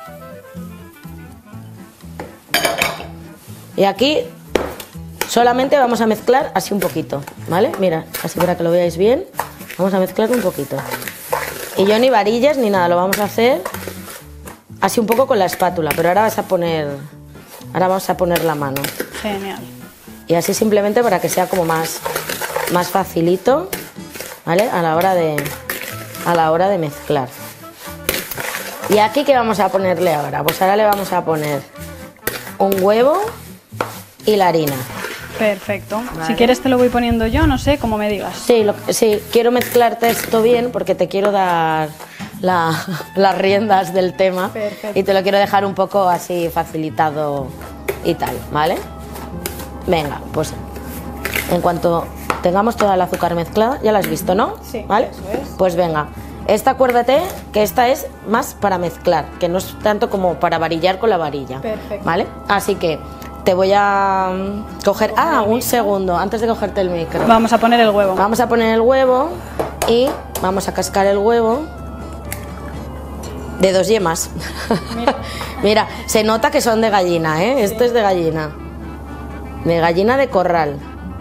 Y aquí solamente vamos a mezclar así un poquito, ¿vale? Mira, así para que lo veáis bien, vamos a mezclar un poquito. Y yo ni varillas ni nada, lo vamos a hacer así un poco con la espátula, pero ahora vas a poner, ahora vamos a poner la mano. Genial. Y así simplemente para que sea como más, más facilito, ¿vale? A la hora de, a la hora de mezclar. ¿Y aquí qué vamos a ponerle ahora? Pues ahora le vamos a poner un huevo y la harina. Perfecto. Vale. Si quieres te lo voy poniendo yo, no sé, como me digas. Sí, lo, sí, quiero mezclarte esto bien porque te quiero dar la, las riendas del tema. Perfecto. Y te lo quiero dejar un poco así facilitado y tal, ¿vale? Venga, pues en cuanto tengamos toda el azúcar mezclada, ya la has visto, ¿no? Sí, ¿vale? eso es. Pues venga, esta acuérdate que esta es más para mezclar, que no es tanto como para varillar con la varilla. Perfecto. ¿Vale? Así que te voy a coger... Ah, un segundo, antes de cogerte el micro. Vamos a poner el huevo. Vamos a poner el huevo y vamos a cascar el huevo de dos yemas. Mira. Mira, se nota que son de gallina, ¿eh? Esto es de gallina. De gallina de corral.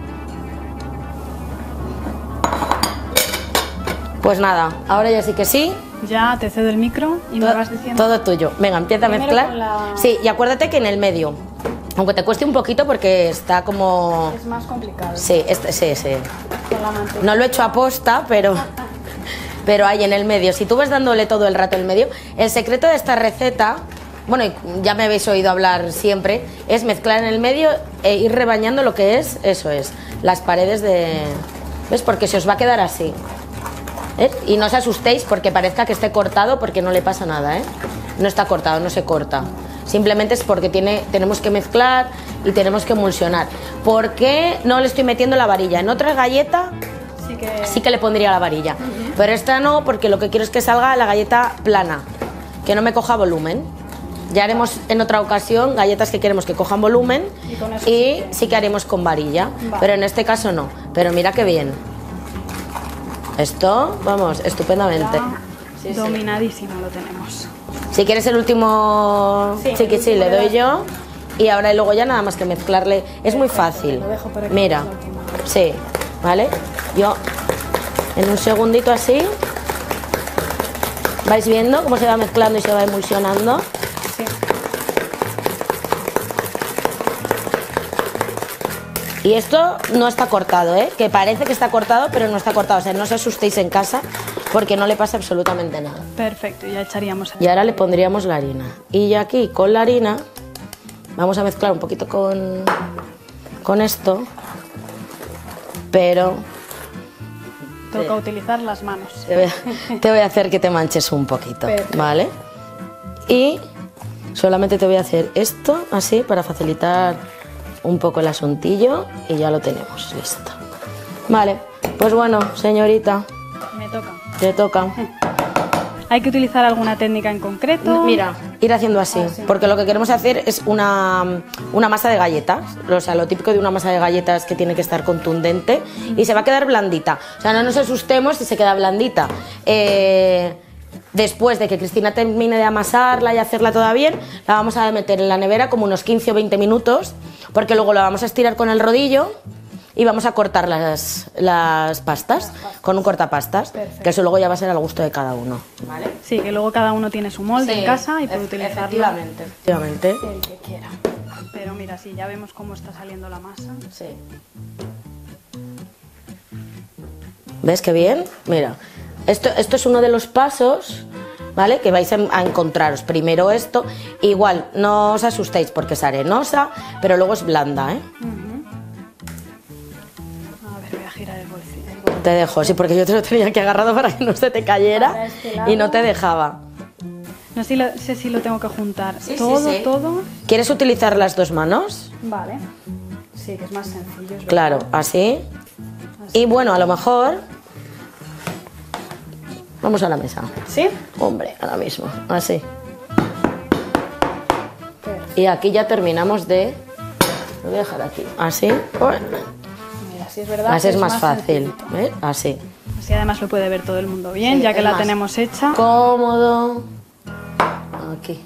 Pues nada, ahora ya sí que sí. Ya te cedo el micro y me Todo, vas diciendo. todo tuyo. Venga, empieza a Primero mezclar. con la- Sí, y acuérdate que en el medio, aunque te cueste un poquito porque está como... Es más complicado. Sí, este, sí, sí. Con la mantequilla. No lo he hecho a posta, pero, pero ahí en el medio. Si tú vas dándole todo el rato el medio, el secreto de esta receta, bueno, y ya me habéis oído hablar siempre, es mezclar en el medio e ir rebañando lo que es, eso es, las paredes de... ¿Ves? Porque se os va a quedar así. ¿Eh? Y no os asustéis porque parezca que esté cortado, porque no le pasa nada, ¿eh? No está cortado, no se corta. Simplemente es porque tiene, tenemos que mezclar y tenemos que emulsionar. ¿Por qué no le estoy metiendo la varilla? En otra galleta Sí que... sí que le pondría la varilla, uh-huh. Pero esta no, porque lo que quiero es que salga la galleta plana, que no me coja volumen. Ya haremos en otra ocasión galletas que queremos que cojan volumen Y con eso y sí que- sí que haremos con varilla, Vale. pero en este caso no. Pero mira qué bien. Esto, vamos, estupendamente. Ya dominadísimo lo tenemos. Si quieres el último Sí, chiqui, el sí, último le le doy das. yo. Y ahora y luego ya nada más que mezclarle. Es muy fácil. lo dejo para que Mira, hagas la última. sí, ¿vale? Yo en un segundito así. ¿Vais viendo cómo se va mezclando y se va emulsionando? Sí. Y esto no está cortado, ¿eh? Que parece que está cortado, pero no está cortado. O sea, no os asustéis en casa porque no le pasa absolutamente nada. Perfecto, ya echaríamos el... Y ahora le pondríamos la harina. Y ya aquí con la harina vamos a mezclar un poquito con, con esto, pero Toca utilizar las manos. te voy, a, te voy a hacer que te manches un poquito, Perfecto. ¿vale? Y Solamente te voy a hacer esto, así, para facilitar un poco el asuntillo y ya lo tenemos, listo. Vale, pues bueno, señorita. Me toca. Te toca. ¿Hay que utilizar alguna técnica en concreto? Mira, ir haciendo así, Ah, sí. porque lo que queremos hacer es una, una masa de galletas, o sea, lo típico de una masa de galletas que tiene que estar contundente y se va a quedar blandita. O sea, no nos asustemos si se queda blandita. Eh, después de que Cristina termine de amasarla y hacerla toda bien, la vamos a meter en la nevera como unos quince o veinte minutos, porque luego la vamos a estirar con el rodillo y vamos a cortar las, las pastas con un cortapastas, Perfecto. que eso luego ya va a ser al gusto de cada uno. ¿Vale? Sí, que luego cada uno tiene su molde Sí, en casa y puede ef- utilizarlo efectivamente. Efectivamente. el que quiera. Pero mira, sí, ya vemos cómo está saliendo la masa. Sí. ¿Ves qué bien? Mira, esto, esto es uno de los pasos, ¿vale? Que vais a, a encontraros. Primero esto, igual, no os asustéis porque es arenosa, pero luego es blanda, ¿eh? A ver, voy a girar el bolsillo. Te dejo, sí, porque yo te lo tenía que agarrado para que no se te cayera Para este lado. y no te dejaba. No sé si lo, sé si lo tengo que juntar. Sí, sí, todo, sí. todo. ¿Quieres utilizar las dos manos? Vale. Sí, que es más sencillo. es verdad. Claro, así. Y bueno, a lo mejor... Vamos a la mesa. ¿Sí? Hombre, ahora mismo, así. Y aquí ya terminamos de... Lo voy a dejar aquí. Así. Bueno, Mira, sí es verdad. así que es más fácil. sencillito. ¿Ves? Así. Así además lo puede ver todo el mundo bien, Sí, ya que es la más tenemos hecha. Cómodo. Aquí.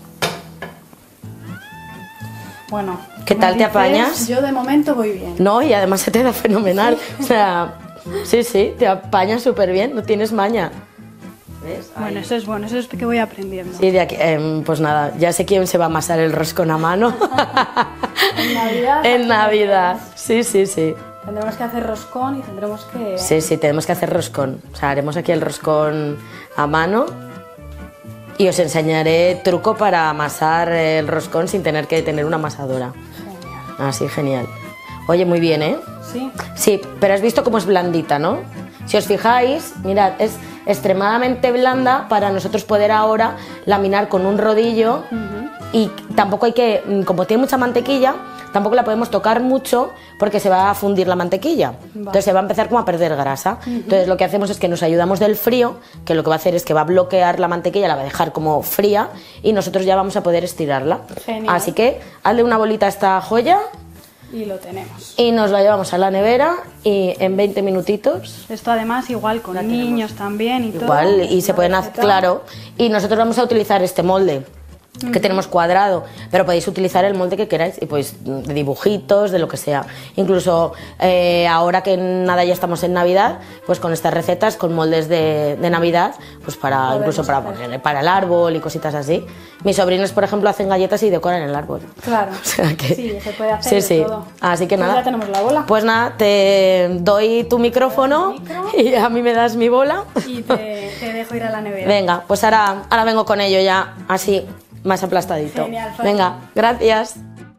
Bueno. ¿Qué como tal te dices, apañas? Yo de momento voy bien. No, y además se te da fenomenal. O sea, sí, sí, te apañas súper bien, no tienes maña. ¿Ves? Ahí. Bueno, eso es bueno, eso es que voy aprendiendo. Sí, de aquí, em, pues nada, ya sé quién se va a amasar el roscón a mano. En Navidad. En Navidad, sí, sí, sí. Tendremos que hacer roscón y tendremos que... Sí, sí, tenemos que hacer roscón. O sea, haremos aquí el roscón a mano y os enseñaré truco para amasar el roscón sin tener que tener una amasadora. Genial. Así, genial. Oye, muy bien, ¿eh? Sí. Sí, pero has visto cómo es blandita, ¿no? Si os fijáis, mirad, es extremadamente blanda para nosotros poder ahora laminar con un rodillo y tampoco hay que, como tiene mucha mantequilla, tampoco la podemos tocar mucho porque se va a fundir la mantequilla. Entonces se va a empezar como a perder grasa. Entonces lo que hacemos es que nos ayudamos del frío, que lo que va a hacer es que va a bloquear la mantequilla, la va a dejar como fría y nosotros ya vamos a poder estirarla. Genial. Así que hazle una bolita a esta joya Y lo tenemos. y nos la llevamos a la nevera y en veinte minutitos Esto además igual con niños también y todo. igual y Es se una pueden hacer, receta. claro, y nosotros vamos a utilizar este molde que tenemos cuadrado, pero podéis utilizar el molde que queráis y pues de dibujitos, de lo que sea. Incluso eh, ahora que nada ya estamos en Navidad, pues con estas recetas, con moldes de, de Navidad, pues para Podemos incluso para hacer. poner para el árbol y cositas así. Mis sobrinos, por ejemplo, hacen galletas y decoran el árbol. Claro. O sea que- Sí, se puede hacer sí, de sí. todo. Así que Pues nada. ya tenemos la bola. Pues nada, te doy tu micrófono micro. y a mí me das mi bola. Y te, te dejo ir a la nevera. Venga, pues ahora, ahora vengo con ello ya, así, más aplastadito. Genial, Fati. Venga, gracias.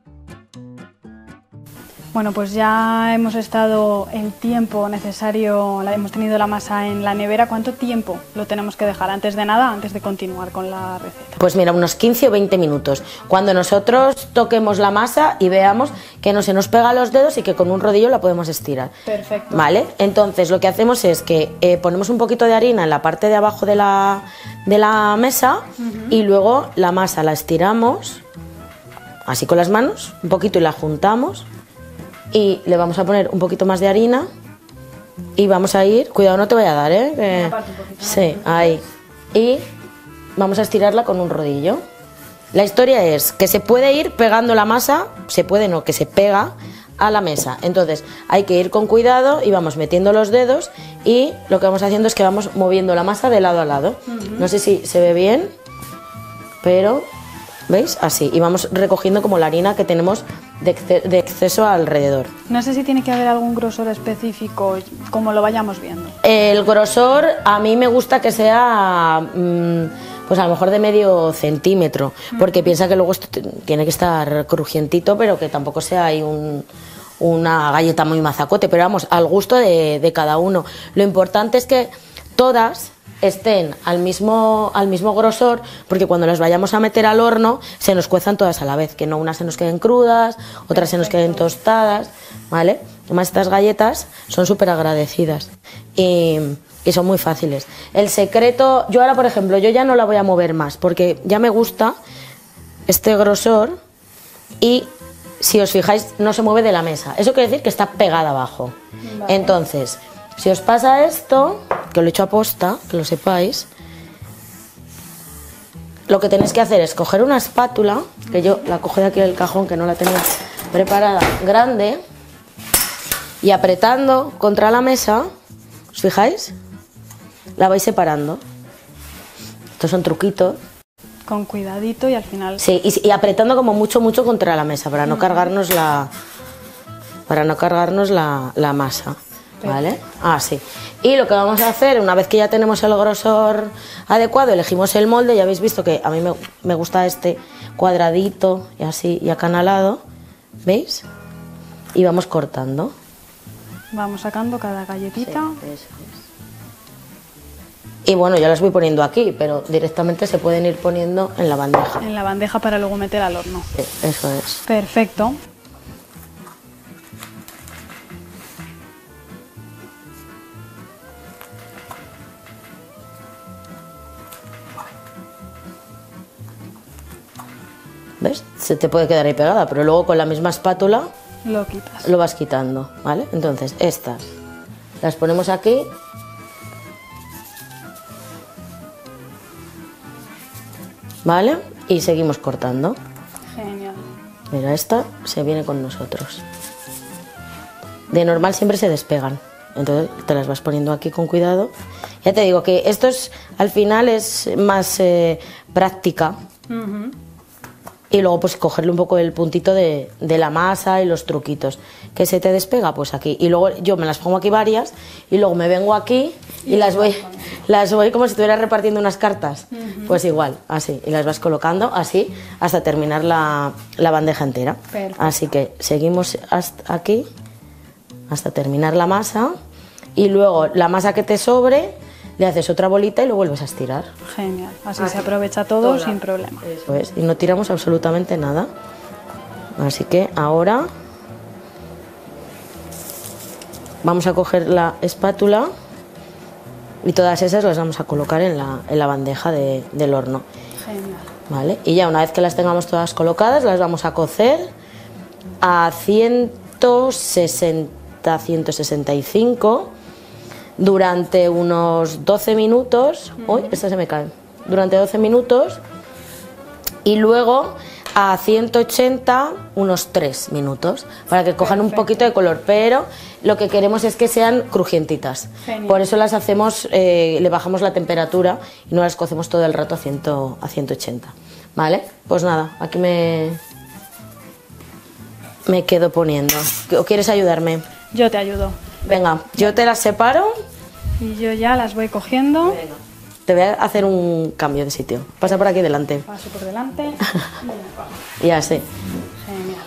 Bueno, pues ya hemos estado el tiempo necesario, la- hemos tenido la masa en la nevera. ¿Cuánto tiempo lo tenemos que dejar antes de nada, antes de continuar con la receta? Pues mira, unos quince o veinte minutos. Cuando nosotros toquemos la masa y veamos que no se nos pega a los dedos y que con un rodillo la podemos estirar. Perfecto. ¿Vale? Entonces lo que hacemos es que eh, ponemos un poquito de harina en la parte de abajo de la, de la mesa y luego la masa la estiramos así con las manos, un poquito y la juntamos y le vamos a poner un poquito más de harina y vamos a ir, cuidado no te vaya a dar, ¿eh? Que- parte un poquito, ¿no? sí, ahí. Y vamos a estirarla con un rodillo. La historia es que se puede ir pegando la masa, se puede no, que se pega a la mesa. Entonces hay que ir con cuidado y vamos metiendo los dedos y lo que vamos haciendo es que vamos moviendo la masa de lado a lado. No sé si se ve bien, pero ¿veis? Así. Y vamos recogiendo como la harina que tenemos de, exce- de exceso alrededor. No sé si tiene que haber algún grosor específico, como lo vayamos viendo. El grosor a mí me gusta que sea mm, pues a lo mejor de medio centímetro, porque piensa que luego esto t- tiene que estar crujientito, pero que tampoco sea ahí un- una galleta muy mazacote, pero vamos, al gusto de, de cada uno. Lo importante es que todas estén al mismo, al mismo grosor, porque cuando las vayamos a meter al horno se nos cuezan todas a la vez, que no unas se nos queden crudas, otras se nos queden tostadas, ¿vale? Además estas galletas son súper agradecidas y, y son muy fáciles. El secreto, yo ahora por ejemplo, yo ya no la voy a mover más, porque ya me gusta este grosor y si os fijáis no se mueve de la mesa, eso quiere decir que está pegada abajo. Vale. Entonces, si os pasa esto, que os lo he hecho a posta, que lo sepáis, lo que tenéis que hacer es coger una espátula, que yo la cogí de aquí del cajón, que no la tenía preparada, grande, y apretando contra la mesa, ¿os fijáis? La vais separando. Estos son truquitos. Con cuidadito y al final... Sí, y, y apretando como mucho, mucho contra la mesa, para no cargarnos la, para no cargarnos la, la masa. ¿Vale? Ah, sí. Y lo que vamos a hacer, una vez que ya tenemos el grosor adecuado, elegimos el molde, ya habéis visto que a mí me, me gusta este cuadradito y así, y acanalado, ¿veis? Y vamos cortando. Vamos sacando cada galletita. Sí, eso es. Y bueno, ya las voy poniendo aquí, pero directamente se pueden ir poniendo en la bandeja. En la bandeja para luego meter al horno. Sí, eso es. Perfecto. ¿Ves? Se te puede quedar ahí pegada, pero luego con la misma espátula lo quitas. Lo vas quitando, ¿vale? Entonces, estas las ponemos aquí. ¿Vale? Y seguimos cortando. Genial. Mira, esta se viene con nosotros. De normal siempre se despegan. Entonces te las vas poniendo aquí con cuidado. Ya te digo que esto es, al final es más eh, práctica. Uh-huh. Y luego pues cogerle un poco el puntito de, de la masa y los truquitos. ¿Que se te despega? Pues aquí. Y luego yo me las pongo aquí varias y luego me vengo aquí y, y las voy las voy como si estuviera repartiendo unas cartas. Uh-huh. Pues igual, así. Y las vas colocando así hasta terminar la, la bandeja entera. Perfecto. Así que seguimos hasta aquí hasta terminar la masa y luego la masa que te sobre le haces otra bolita y lo vuelves a estirar. Genial, así, así se aprovecha todo Toda. sin problema. Eso es, y no tiramos absolutamente nada. Así que ahora vamos a coger la espátula y todas esas las vamos a colocar en la, en la bandeja de, del horno. Genial. ¿Vale? Y ya una vez que las tengamos todas colocadas, las vamos a cocer a ciento sesenta, ciento sesenta y cinco durante unos doce minutos. Uh-huh. Uy, esta se me cae. Durante doce minutos y luego a ciento ochenta unos tres minutos para que cojan Perfecto. un poquito de color, pero lo que queremos es que sean crujientitas. Genial. Por eso las hacemos, eh, le bajamos la temperatura y no las cocemos todo el rato a, cien, a ciento ochenta. ¿Vale? Pues nada, aquí me, me quedo poniendo. ¿O quieres ayudarme? Yo te ayudo. Venga, yo te las separo. Y yo ya las voy cogiendo. Venga. Te voy a hacer un cambio de sitio. Pasa por aquí delante. Paso por delante. Y así. Genial.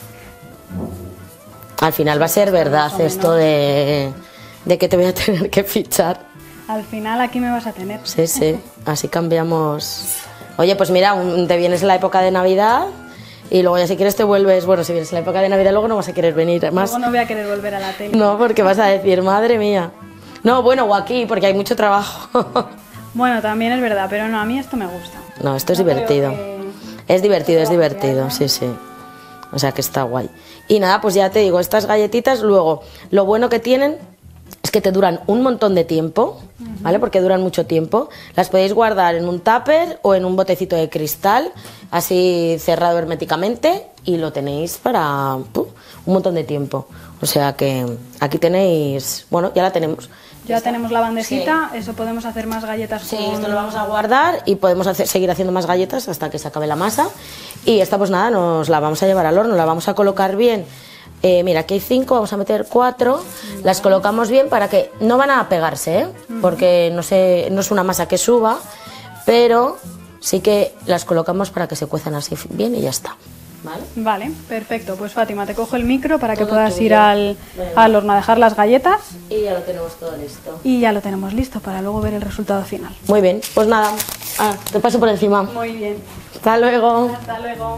Al final va a ser verdad esto de, de que te voy a tener que fichar. Al final aquí me vas a tener. Sí, sí. Así cambiamos. Oye, pues mira, un, te vienes en la época de Navidad y luego ya si quieres te vuelves. Bueno, si vienes en la época de Navidad luego no vas a querer venir más. Luego no voy a querer volver a la tele. No, porque vas a decir, madre mía. No, bueno, o aquí, porque hay mucho trabajo. Bueno, también es verdad, pero no, a mí esto me gusta. No, esto es no divertido. Que... Es divertido, es divertido, sí, sí. O sea que está guay. Y nada, pues ya te digo, estas galletitas, luego, lo bueno que tienen es que te duran un montón de tiempo, uh-huh. ¿vale? Porque duran mucho tiempo. Las podéis guardar en un tupper o en un botecito de cristal, así cerrado herméticamente, y lo tenéis para uh, un montón de tiempo. O sea que aquí tenéis, bueno, ya la tenemos. Ya tenemos la bandejita, sí. Eso podemos hacer más galletas. Sí, con... esto lo vamos a guardar y podemos hacer, seguir haciendo más galletas hasta que se acabe la masa. Y esta pues nada, nos la vamos a llevar al horno, la vamos a colocar bien. Eh, mira, aquí hay cinco, vamos a meter cuatro, vale. Las colocamos bien para que no van a pegarse, ¿eh? Uh-huh. Porque no, sé, no es una masa que suba, pero sí que las colocamos para que se cuezan así bien y ya está. ¿vale? Vale, perfecto. Pues Fátima, te cojo el micro para que Todo puedas tuyo. ir al, Venga. al horno a dejar las galletas Y ya lo tenemos todo listo. y ya lo tenemos listo para luego ver el resultado final. Muy bien, pues nada, ah, te paso por encima. Muy bien. Hasta luego. Hasta luego.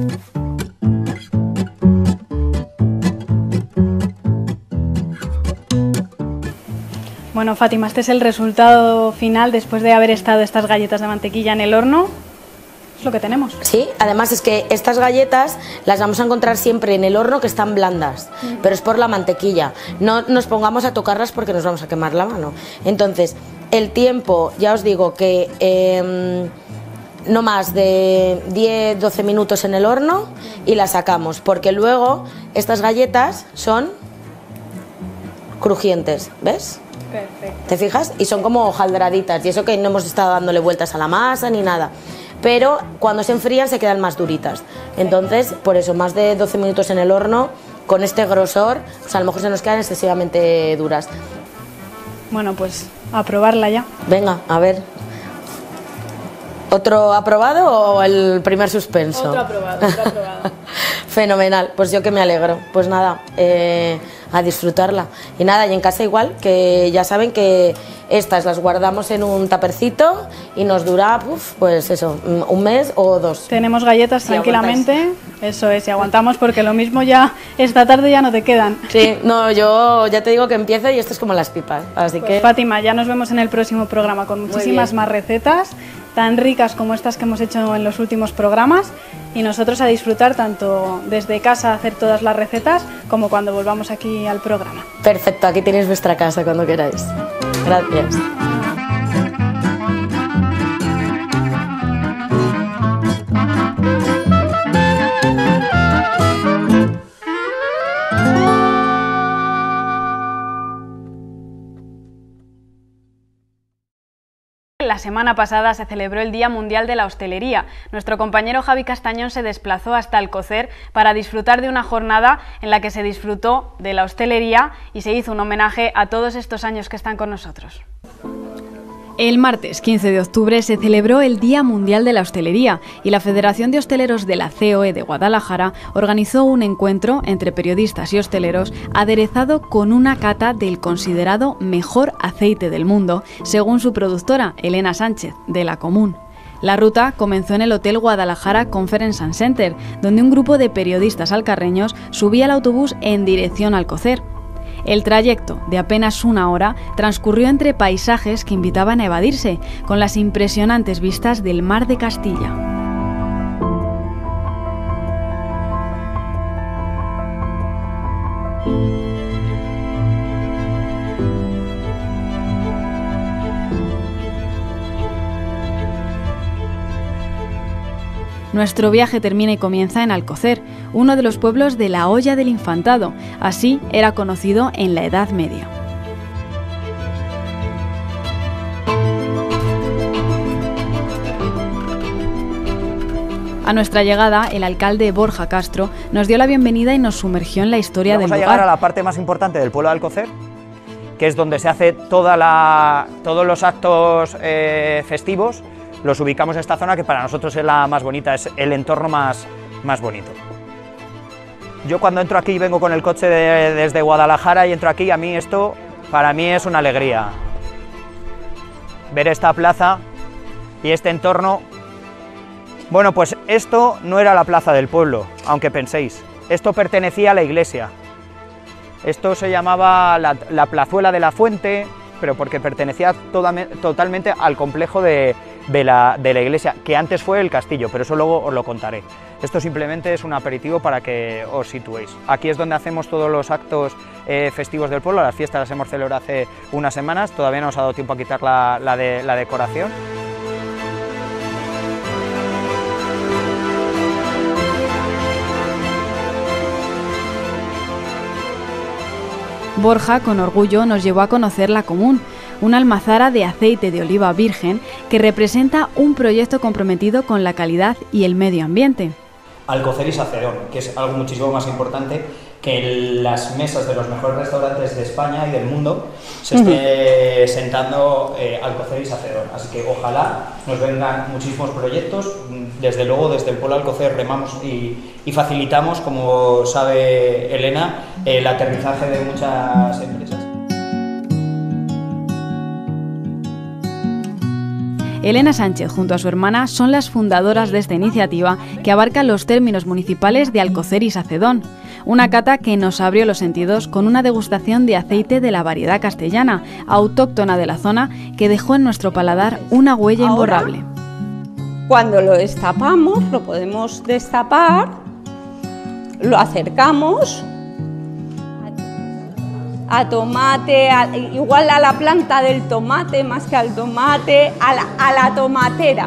Bueno, Fátima, este es el resultado final después de haber estado estas galletas de mantequilla en el horno. Es lo que tenemos. Sí, además es que estas galletas las vamos a encontrar siempre en el horno que están blandas, pero es por la mantequilla. No nos pongamos a tocarlas porque nos vamos a quemar la mano. Entonces, el tiempo, ya os digo que eh, no más de diez doce minutos en el horno y las sacamos, porque luego estas galletas son crujientes, ¿ves? Perfecto. ¿Te fijas? Y son como hojaldraditas, y eso que no hemos estado dándole vueltas a la masa ni nada. Pero cuando se enfrían se quedan más duritas. Entonces, por eso, más de doce minutos en el horno, con este grosor, pues a lo mejor se nos quedan excesivamente duras. Bueno, pues a probarla ya. Venga, a ver. ¿Otro aprobado o el primer suspenso? Otro aprobado, otro aprobado. Fenomenal, pues yo que me alegro. Pues nada, eh, a disfrutarla. Y nada, y en casa igual, que ya saben que estas las guardamos en un tapercito y nos dura, uf, pues eso, un mes o dos. Tenemos galletas Si tranquilamente, eso es, y aguantamos porque lo mismo ya esta tarde ya no te quedan. Sí, no, yo ya te digo que empiezo y esto es como las pipas, así Pues que... Fátima, ya nos vemos en el próximo programa con muchísimas bien. más recetas tan ricas como estas que hemos hecho en los últimos programas y nosotros a disfrutar tanto desde casa a hacer todas las recetas como cuando volvamos aquí al programa. Perfecto, aquí tenéis vuestra casa cuando queráis. Gracias. La semana pasada se celebró el Día Mundial de la Hostelería. Nuestro compañero Javi Castañón se desplazó hasta Alcocer para disfrutar de una jornada en la que se disfrutó de la hostelería y se hizo un homenaje a todos estos años que están con nosotros. El martes quince de octubre se celebró el Día Mundial de la Hostelería y la Federación de Hosteleros de la C O E de Guadalajara organizó un encuentro entre periodistas y hosteleros aderezado con una cata del considerado mejor aceite del mundo, según su productora, Elena Sánchez, de La Común. La ruta comenzó en el Hotel Guadalajara Conference and Center, donde un grupo de periodistas alcarreños subía al autobús en dirección a Alcocer. El trayecto, de apenas una hora, transcurrió entre paisajes que invitaban a evadirse, con las impresionantes vistas del Mar de Castilla. Nuestro viaje termina y comienza en Alcocer, uno de los pueblos de la Hoya del Infantado, así era conocido en la Edad Media. A nuestra llegada, el alcalde Borja Castro nos dio la bienvenida y nos sumergió en la historia del lugar. Vamos a llegar a la parte más importante del pueblo de Alcocer, que es donde se hace toda la, todos los actos eh, festivos. Los ubicamos en esta zona que para nosotros es la más bonita, es el entorno más, más bonito. Yo cuando entro aquí vengo con el coche de, desde Guadalajara y entro aquí, a mí esto para mí es una alegría. Ver esta plaza y este entorno. Bueno, pues esto no era la plaza del pueblo, aunque penséis. Esto pertenecía a la iglesia. Esto se llamaba la, la Plazuela de la Fuente, pero porque pertenecía toda, totalmente al complejo de... De la, de la iglesia, que antes fue el castillo, pero eso luego os lo contaré. Esto simplemente es un aperitivo para que os situéis. Aquí es donde hacemos todos los actos eh, festivos del pueblo, las fiestas las hemos celebrado hace unas semanas, todavía no nos ha dado tiempo a quitar la, la, de, la decoración. Borja, con orgullo, nos llevó a conocer La Común, una almazara de aceite de oliva virgen que representa un proyecto comprometido con la calidad y el medio ambiente. Alcocer y Sacedón, que es algo muchísimo más importante, que en las mesas de los mejores restaurantes de España y del mundo se esté sentando eh, Alcocer y Sacedón. Así que ojalá nos vengan muchísimos proyectos. Desde luego, desde el Pueblo Alcocer remamos y, y facilitamos, como sabe Elena, el aterrizaje de muchas empresas. Elena Sánchez junto a su hermana son las fundadoras de esta iniciativa que abarca los términos municipales de Alcocer y Sacedón. Una cata que nos abrió los sentidos con una degustación de aceite de la variedad castellana, autóctona de la zona, que dejó en nuestro paladar una huella Ahora, imborrable. Cuando lo destapamos, lo podemos destapar, lo acercamos a tomate, a, igual a la planta del tomate más que al tomate, a la, a la tomatera.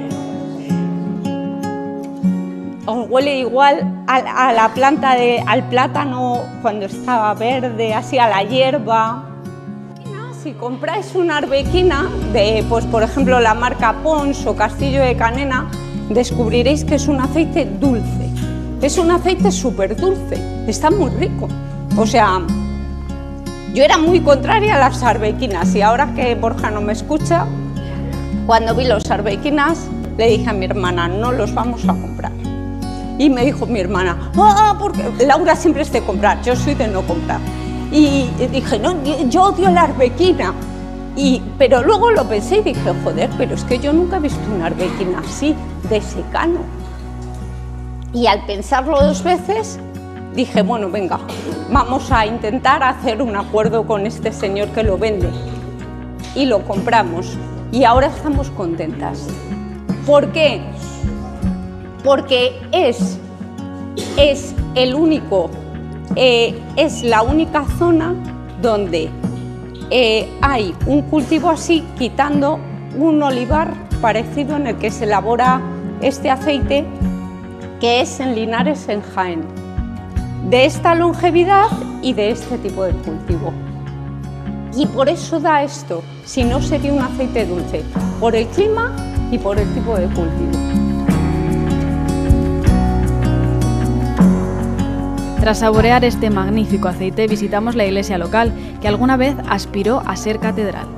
Os huele igual a, a la planta, de, al plátano cuando estaba verde, así a la hierba. Si compráis una arbequina de, pues por ejemplo, la marca Pons o Castillo de Canena, descubriréis que es un aceite dulce. Es un aceite súper dulce, está muy rico. O sea, yo era muy contraria a las arbequinas y ahora que Borja no me escucha, cuando vi los arbequinas le dije a mi hermana, no los vamos a comprar. Y me dijo mi hermana, ah, porque Laura siempre es de comprar, yo soy de no comprar. Y dije, no, yo odio la arbequina. Y, pero luego lo pensé y dije, joder, pero es que yo nunca he visto una arbequina así, de secano. Y al pensarlo dos veces, dije, bueno, venga, vamos a intentar hacer un acuerdo con este señor que lo vende. Y lo compramos. Y ahora estamos contentas. ¿Por qué? Porque es, es el único, eh, es la única zona donde eh, hay un cultivo así, quitando un olivar parecido en el que se elabora este aceite, que es en Linares, en Jaén. De esta longevidad y de este tipo de cultivo. Y por eso da esto, si no sería un aceite dulce, por el clima y por el tipo de cultivo. Tras saborear este magnífico aceite, visitamos la iglesia local, que alguna vez aspiró a ser catedral.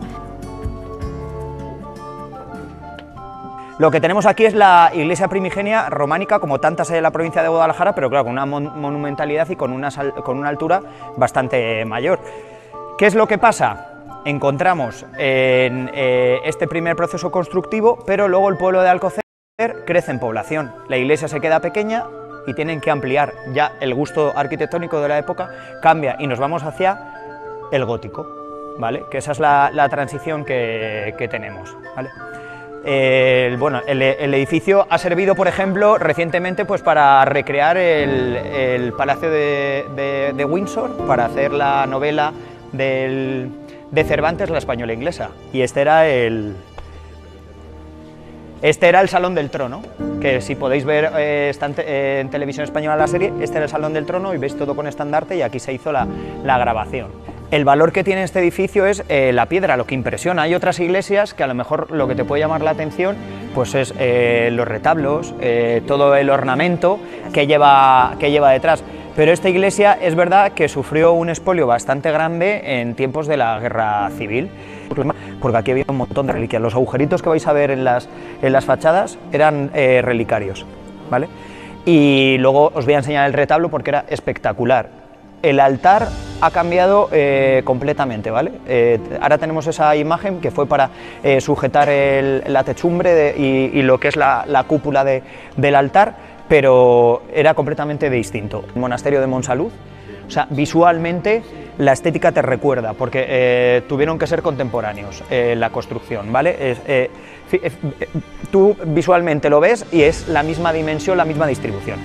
Lo que tenemos aquí es la iglesia primigenia románica, como tantas hay en la provincia de Guadalajara, pero claro, con una mon monumentalidad y con una, con una altura bastante mayor. ¿Qué es lo que pasa? Encontramos en eh, este primer proceso constructivo, pero luego el pueblo de Alcocer crece en población. La iglesia se queda pequeña y tienen que ampliar. Ya el gusto arquitectónico de la época cambia y nos vamos hacia el gótico, ¿vale? Que esa es la, la transición que, que tenemos, ¿vale? Eh, bueno, el, el edificio ha servido, por ejemplo, recientemente pues, para recrear el, el Palacio de, de, de Windsor, para hacer la novela del, de Cervantes, La Española Inglesa. Y este era el... Este era el Salón del Trono, que si podéis ver eh, está en, te, en televisión española la serie, este era el Salón del Trono y veis todo con estandarte y aquí se hizo la, la grabación. El valor que tiene este edificio es eh, la piedra, lo que impresiona. Hay otras iglesias que a lo mejor lo que te puede llamar la atención pues es eh, los retablos, eh, todo el ornamento que lleva, que lleva detrás. Pero esta iglesia es verdad que sufrió un expolio bastante grande en tiempos de la Guerra Civil, porque aquí había un montón de reliquias. Los agujeritos que vais a ver en las, en las fachadas eran eh, relicarios, ¿vale? Y luego os voy a enseñar el retablo porque era espectacular. El altar ha cambiado eh, completamente, ¿vale? Eh, ahora tenemos esa imagen que fue para eh, sujetar el, la techumbre de, y, y lo que es la, la cúpula de, del altar, pero era completamente distinto. El monasterio de Montsalud, o sea, visualmente la estética te recuerda, porque eh, tuvieron que ser contemporáneos en eh, la construcción, ¿vale? Es, eh, eh, tú visualmente lo ves y es la misma dimensión, la misma distribución.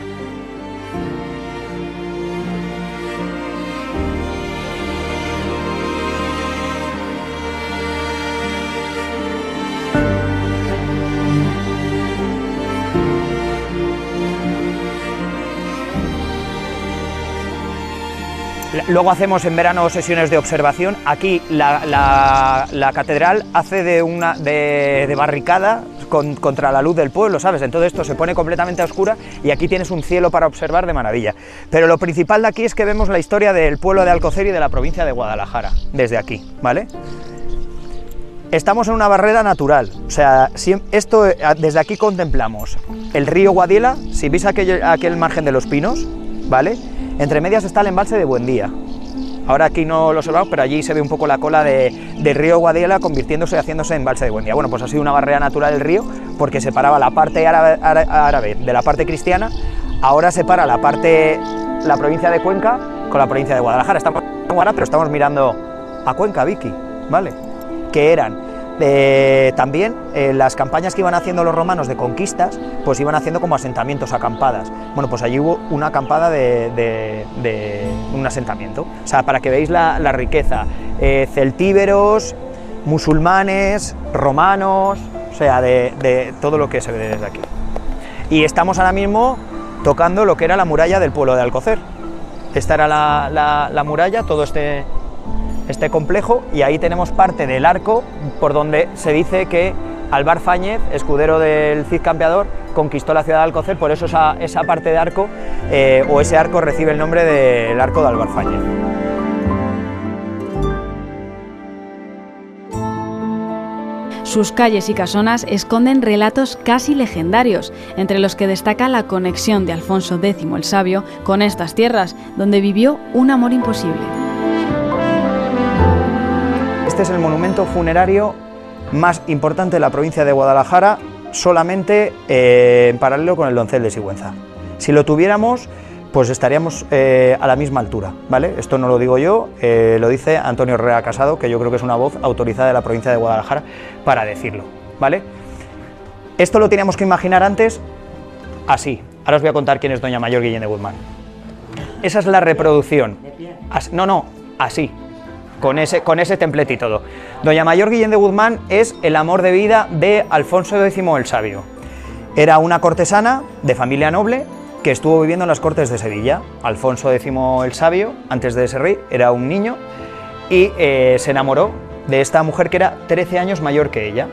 Luego hacemos en verano sesiones de observación. Aquí la, la, la catedral hace de, una, de, de barricada con, contra la luz del pueblo, ¿sabes? Entonces esto se pone completamente a oscura y aquí tienes un cielo para observar de maravilla. Pero lo principal de aquí es que vemos la historia del pueblo de Alcocer y de la provincia de Guadalajara, desde aquí, ¿vale? Estamos en una barrera natural, o sea, si esto, desde aquí contemplamos el río Guadiela, si veis aquel, aquel margen de los pinos, ¿vale? Entre medias está el embalse de Buendía. Ahora aquí no lo observamos, pero allí se ve un poco la cola de, del río Guadiela convirtiéndose y haciéndose en embalse de Buendía. Bueno, pues ha sido una barrera natural del río porque separaba la parte árabe, árabe de la parte cristiana, ahora separa la parte, la provincia de Cuenca con la provincia de Guadalajara. Estamos en Guadalajara, pero estamos mirando a Cuenca, Vicky, ¿vale? Que eran eh, también eh, las campañas que iban haciendo los romanos de conquistas, pues iban haciendo como asentamientos, acampadas. Bueno, pues allí hubo una acampada de, de, de un asentamiento, o sea, para que veáis la, la riqueza, eh, celtíberos, musulmanes, romanos, o sea, de, de todo lo que se ve desde aquí. Y estamos ahora mismo tocando lo que era la muralla del pueblo de Alcocer. Esta era la, la, la muralla, todo este... este complejo, y ahí tenemos parte del arco por donde se dice que Álvar Fáñez, escudero del Cid Campeador, conquistó la ciudad de Alcocer, por eso esa, esa parte de arco, eh, o ese arco recibe el nombre del arco de Álvar Fáñez. Sus calles y casonas esconden relatos casi legendarios, entre los que destaca la conexión de Alfonso décimo el Sabio con estas tierras, donde vivió un amor imposible. Este es el monumento funerario más importante de la provincia de Guadalajara, solamente eh, en paralelo con el Doncel de Sigüenza. Si lo tuviéramos, pues estaríamos eh, a la misma altura, ¿vale? Esto no lo digo yo, eh, lo dice Antonio Herrera Casado, que yo creo que es una voz autorizada de la provincia de Guadalajara para decirlo, ¿vale? Esto lo teníamos que imaginar antes así. Ahora os voy a contar quién es doña Mayor Guillén de Guzmán. Esa es la reproducción. As- no, no, así. Con ese, con ese templete y todo. Doña Mayor Guillén de Guzmán es el amor de vida de Alfonso décimo el Sabio. Era una cortesana de familia noble que estuvo viviendo en las cortes de Sevilla. Alfonso décimo el Sabio, antes de ser rey, era un niño y eh, se enamoró de esta mujer que era trece años mayor que ella.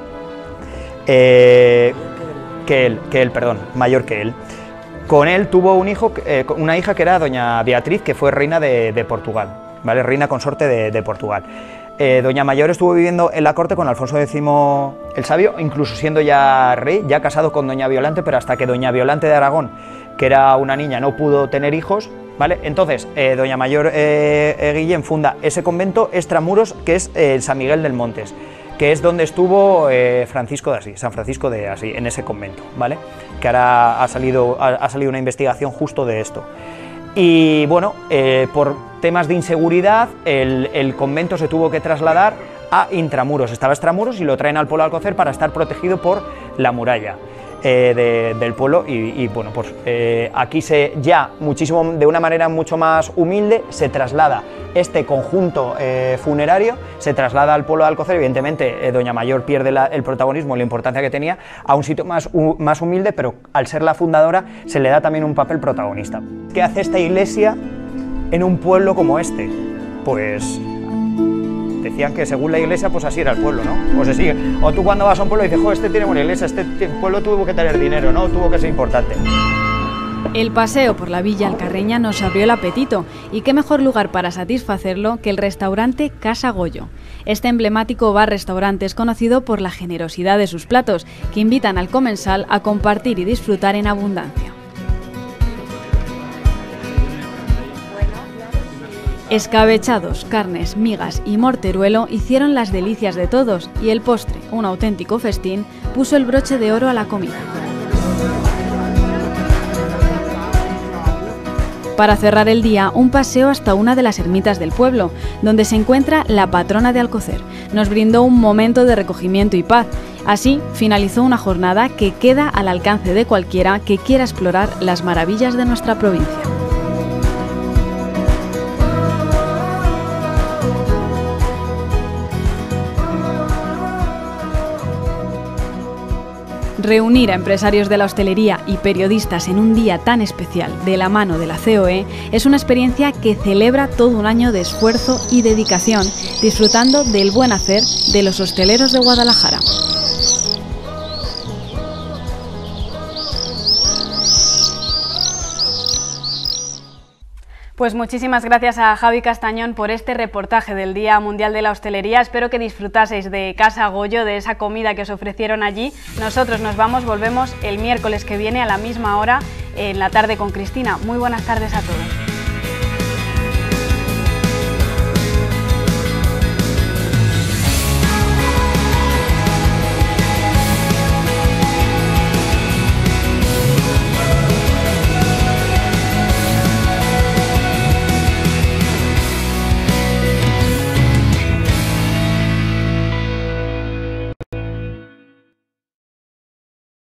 Eh, que él, que él, perdón, mayor que él. Con él tuvo un hijo, eh, una hija que era doña Beatriz, que fue reina de, de Portugal. ¿Vale? Reina consorte de, de Portugal. Eh, doña Mayor estuvo viviendo en la corte con Alfonso décimo el Sabio, incluso siendo ya rey, ya casado con doña Violante, pero hasta que doña Violante de Aragón, que era una niña, no pudo tener hijos, ¿vale? Entonces, eh, doña Mayor eh, eh, Guillén funda ese convento extramuros, que es eh, San Miguel del Montes, que es donde estuvo eh, Francisco de Asís, San Francisco de Asís, en ese convento, ¿vale? Que ahora ha salido, ha, ha salido una investigación justo de esto. Y bueno, eh, por temas de inseguridad, el, el convento se tuvo que trasladar a Intramuros. Estaba extramuros y lo traen al pueblo de Alcocer para estar protegido por la muralla eh, de, del pueblo. Y, y bueno, pues eh, aquí se ya muchísimo, de una manera mucho más humilde, se traslada este conjunto eh, funerario, se traslada al pueblo de Alcocer. Evidentemente, eh, doña Mayor pierde la, el protagonismo y la importancia que tenía, a un sitio más, u, más humilde, pero al ser la fundadora se le da también un papel protagonista. ¿Qué hace esta iglesia en un pueblo como este? Pues decían que según la iglesia, pues así era el pueblo, ¿no? O se sigue. O tú cuando vas a un pueblo y dices, jo, este tiene buena iglesia, este pueblo tuvo que tener dinero, ¿no? Tuvo que ser importante. El paseo por la Villa Alcarreña nos abrió el apetito, y qué mejor lugar para satisfacerlo que el restaurante Casa Goyo. Este emblemático bar-restaurante es conocido por la generosidad de sus platos, que invitan al comensal a compartir y disfrutar en abundancia. Escabechados, carnes, migas y morteruelo hicieron las delicias de todos, y el postre, un auténtico festín, puso el broche de oro a la comida. Para cerrar el día, un paseo hasta una de las ermitas del pueblo, donde se encuentra la patrona de Alcocer. Nos brindó un momento de recogimiento y paz. Así finalizó una jornada que queda al alcance de cualquiera que quiera explorar las maravillas de nuestra provincia. Reunir a empresarios de la hostelería y periodistas en un día tan especial de la mano de la C O E es una experiencia que celebra todo un año de esfuerzo y dedicación, disfrutando del buen hacer de los hosteleros de Guadalajara. Pues muchísimas gracias a Javi Castañón por este reportaje del Día Mundial de la Hostelería. Espero que disfrutaseis de Casa Goyo, de esa comida que os ofrecieron allí. Nosotros nos vamos, volvemos el miércoles que viene a la misma hora en La Tarde con Cristina. Muy buenas tardes a todos.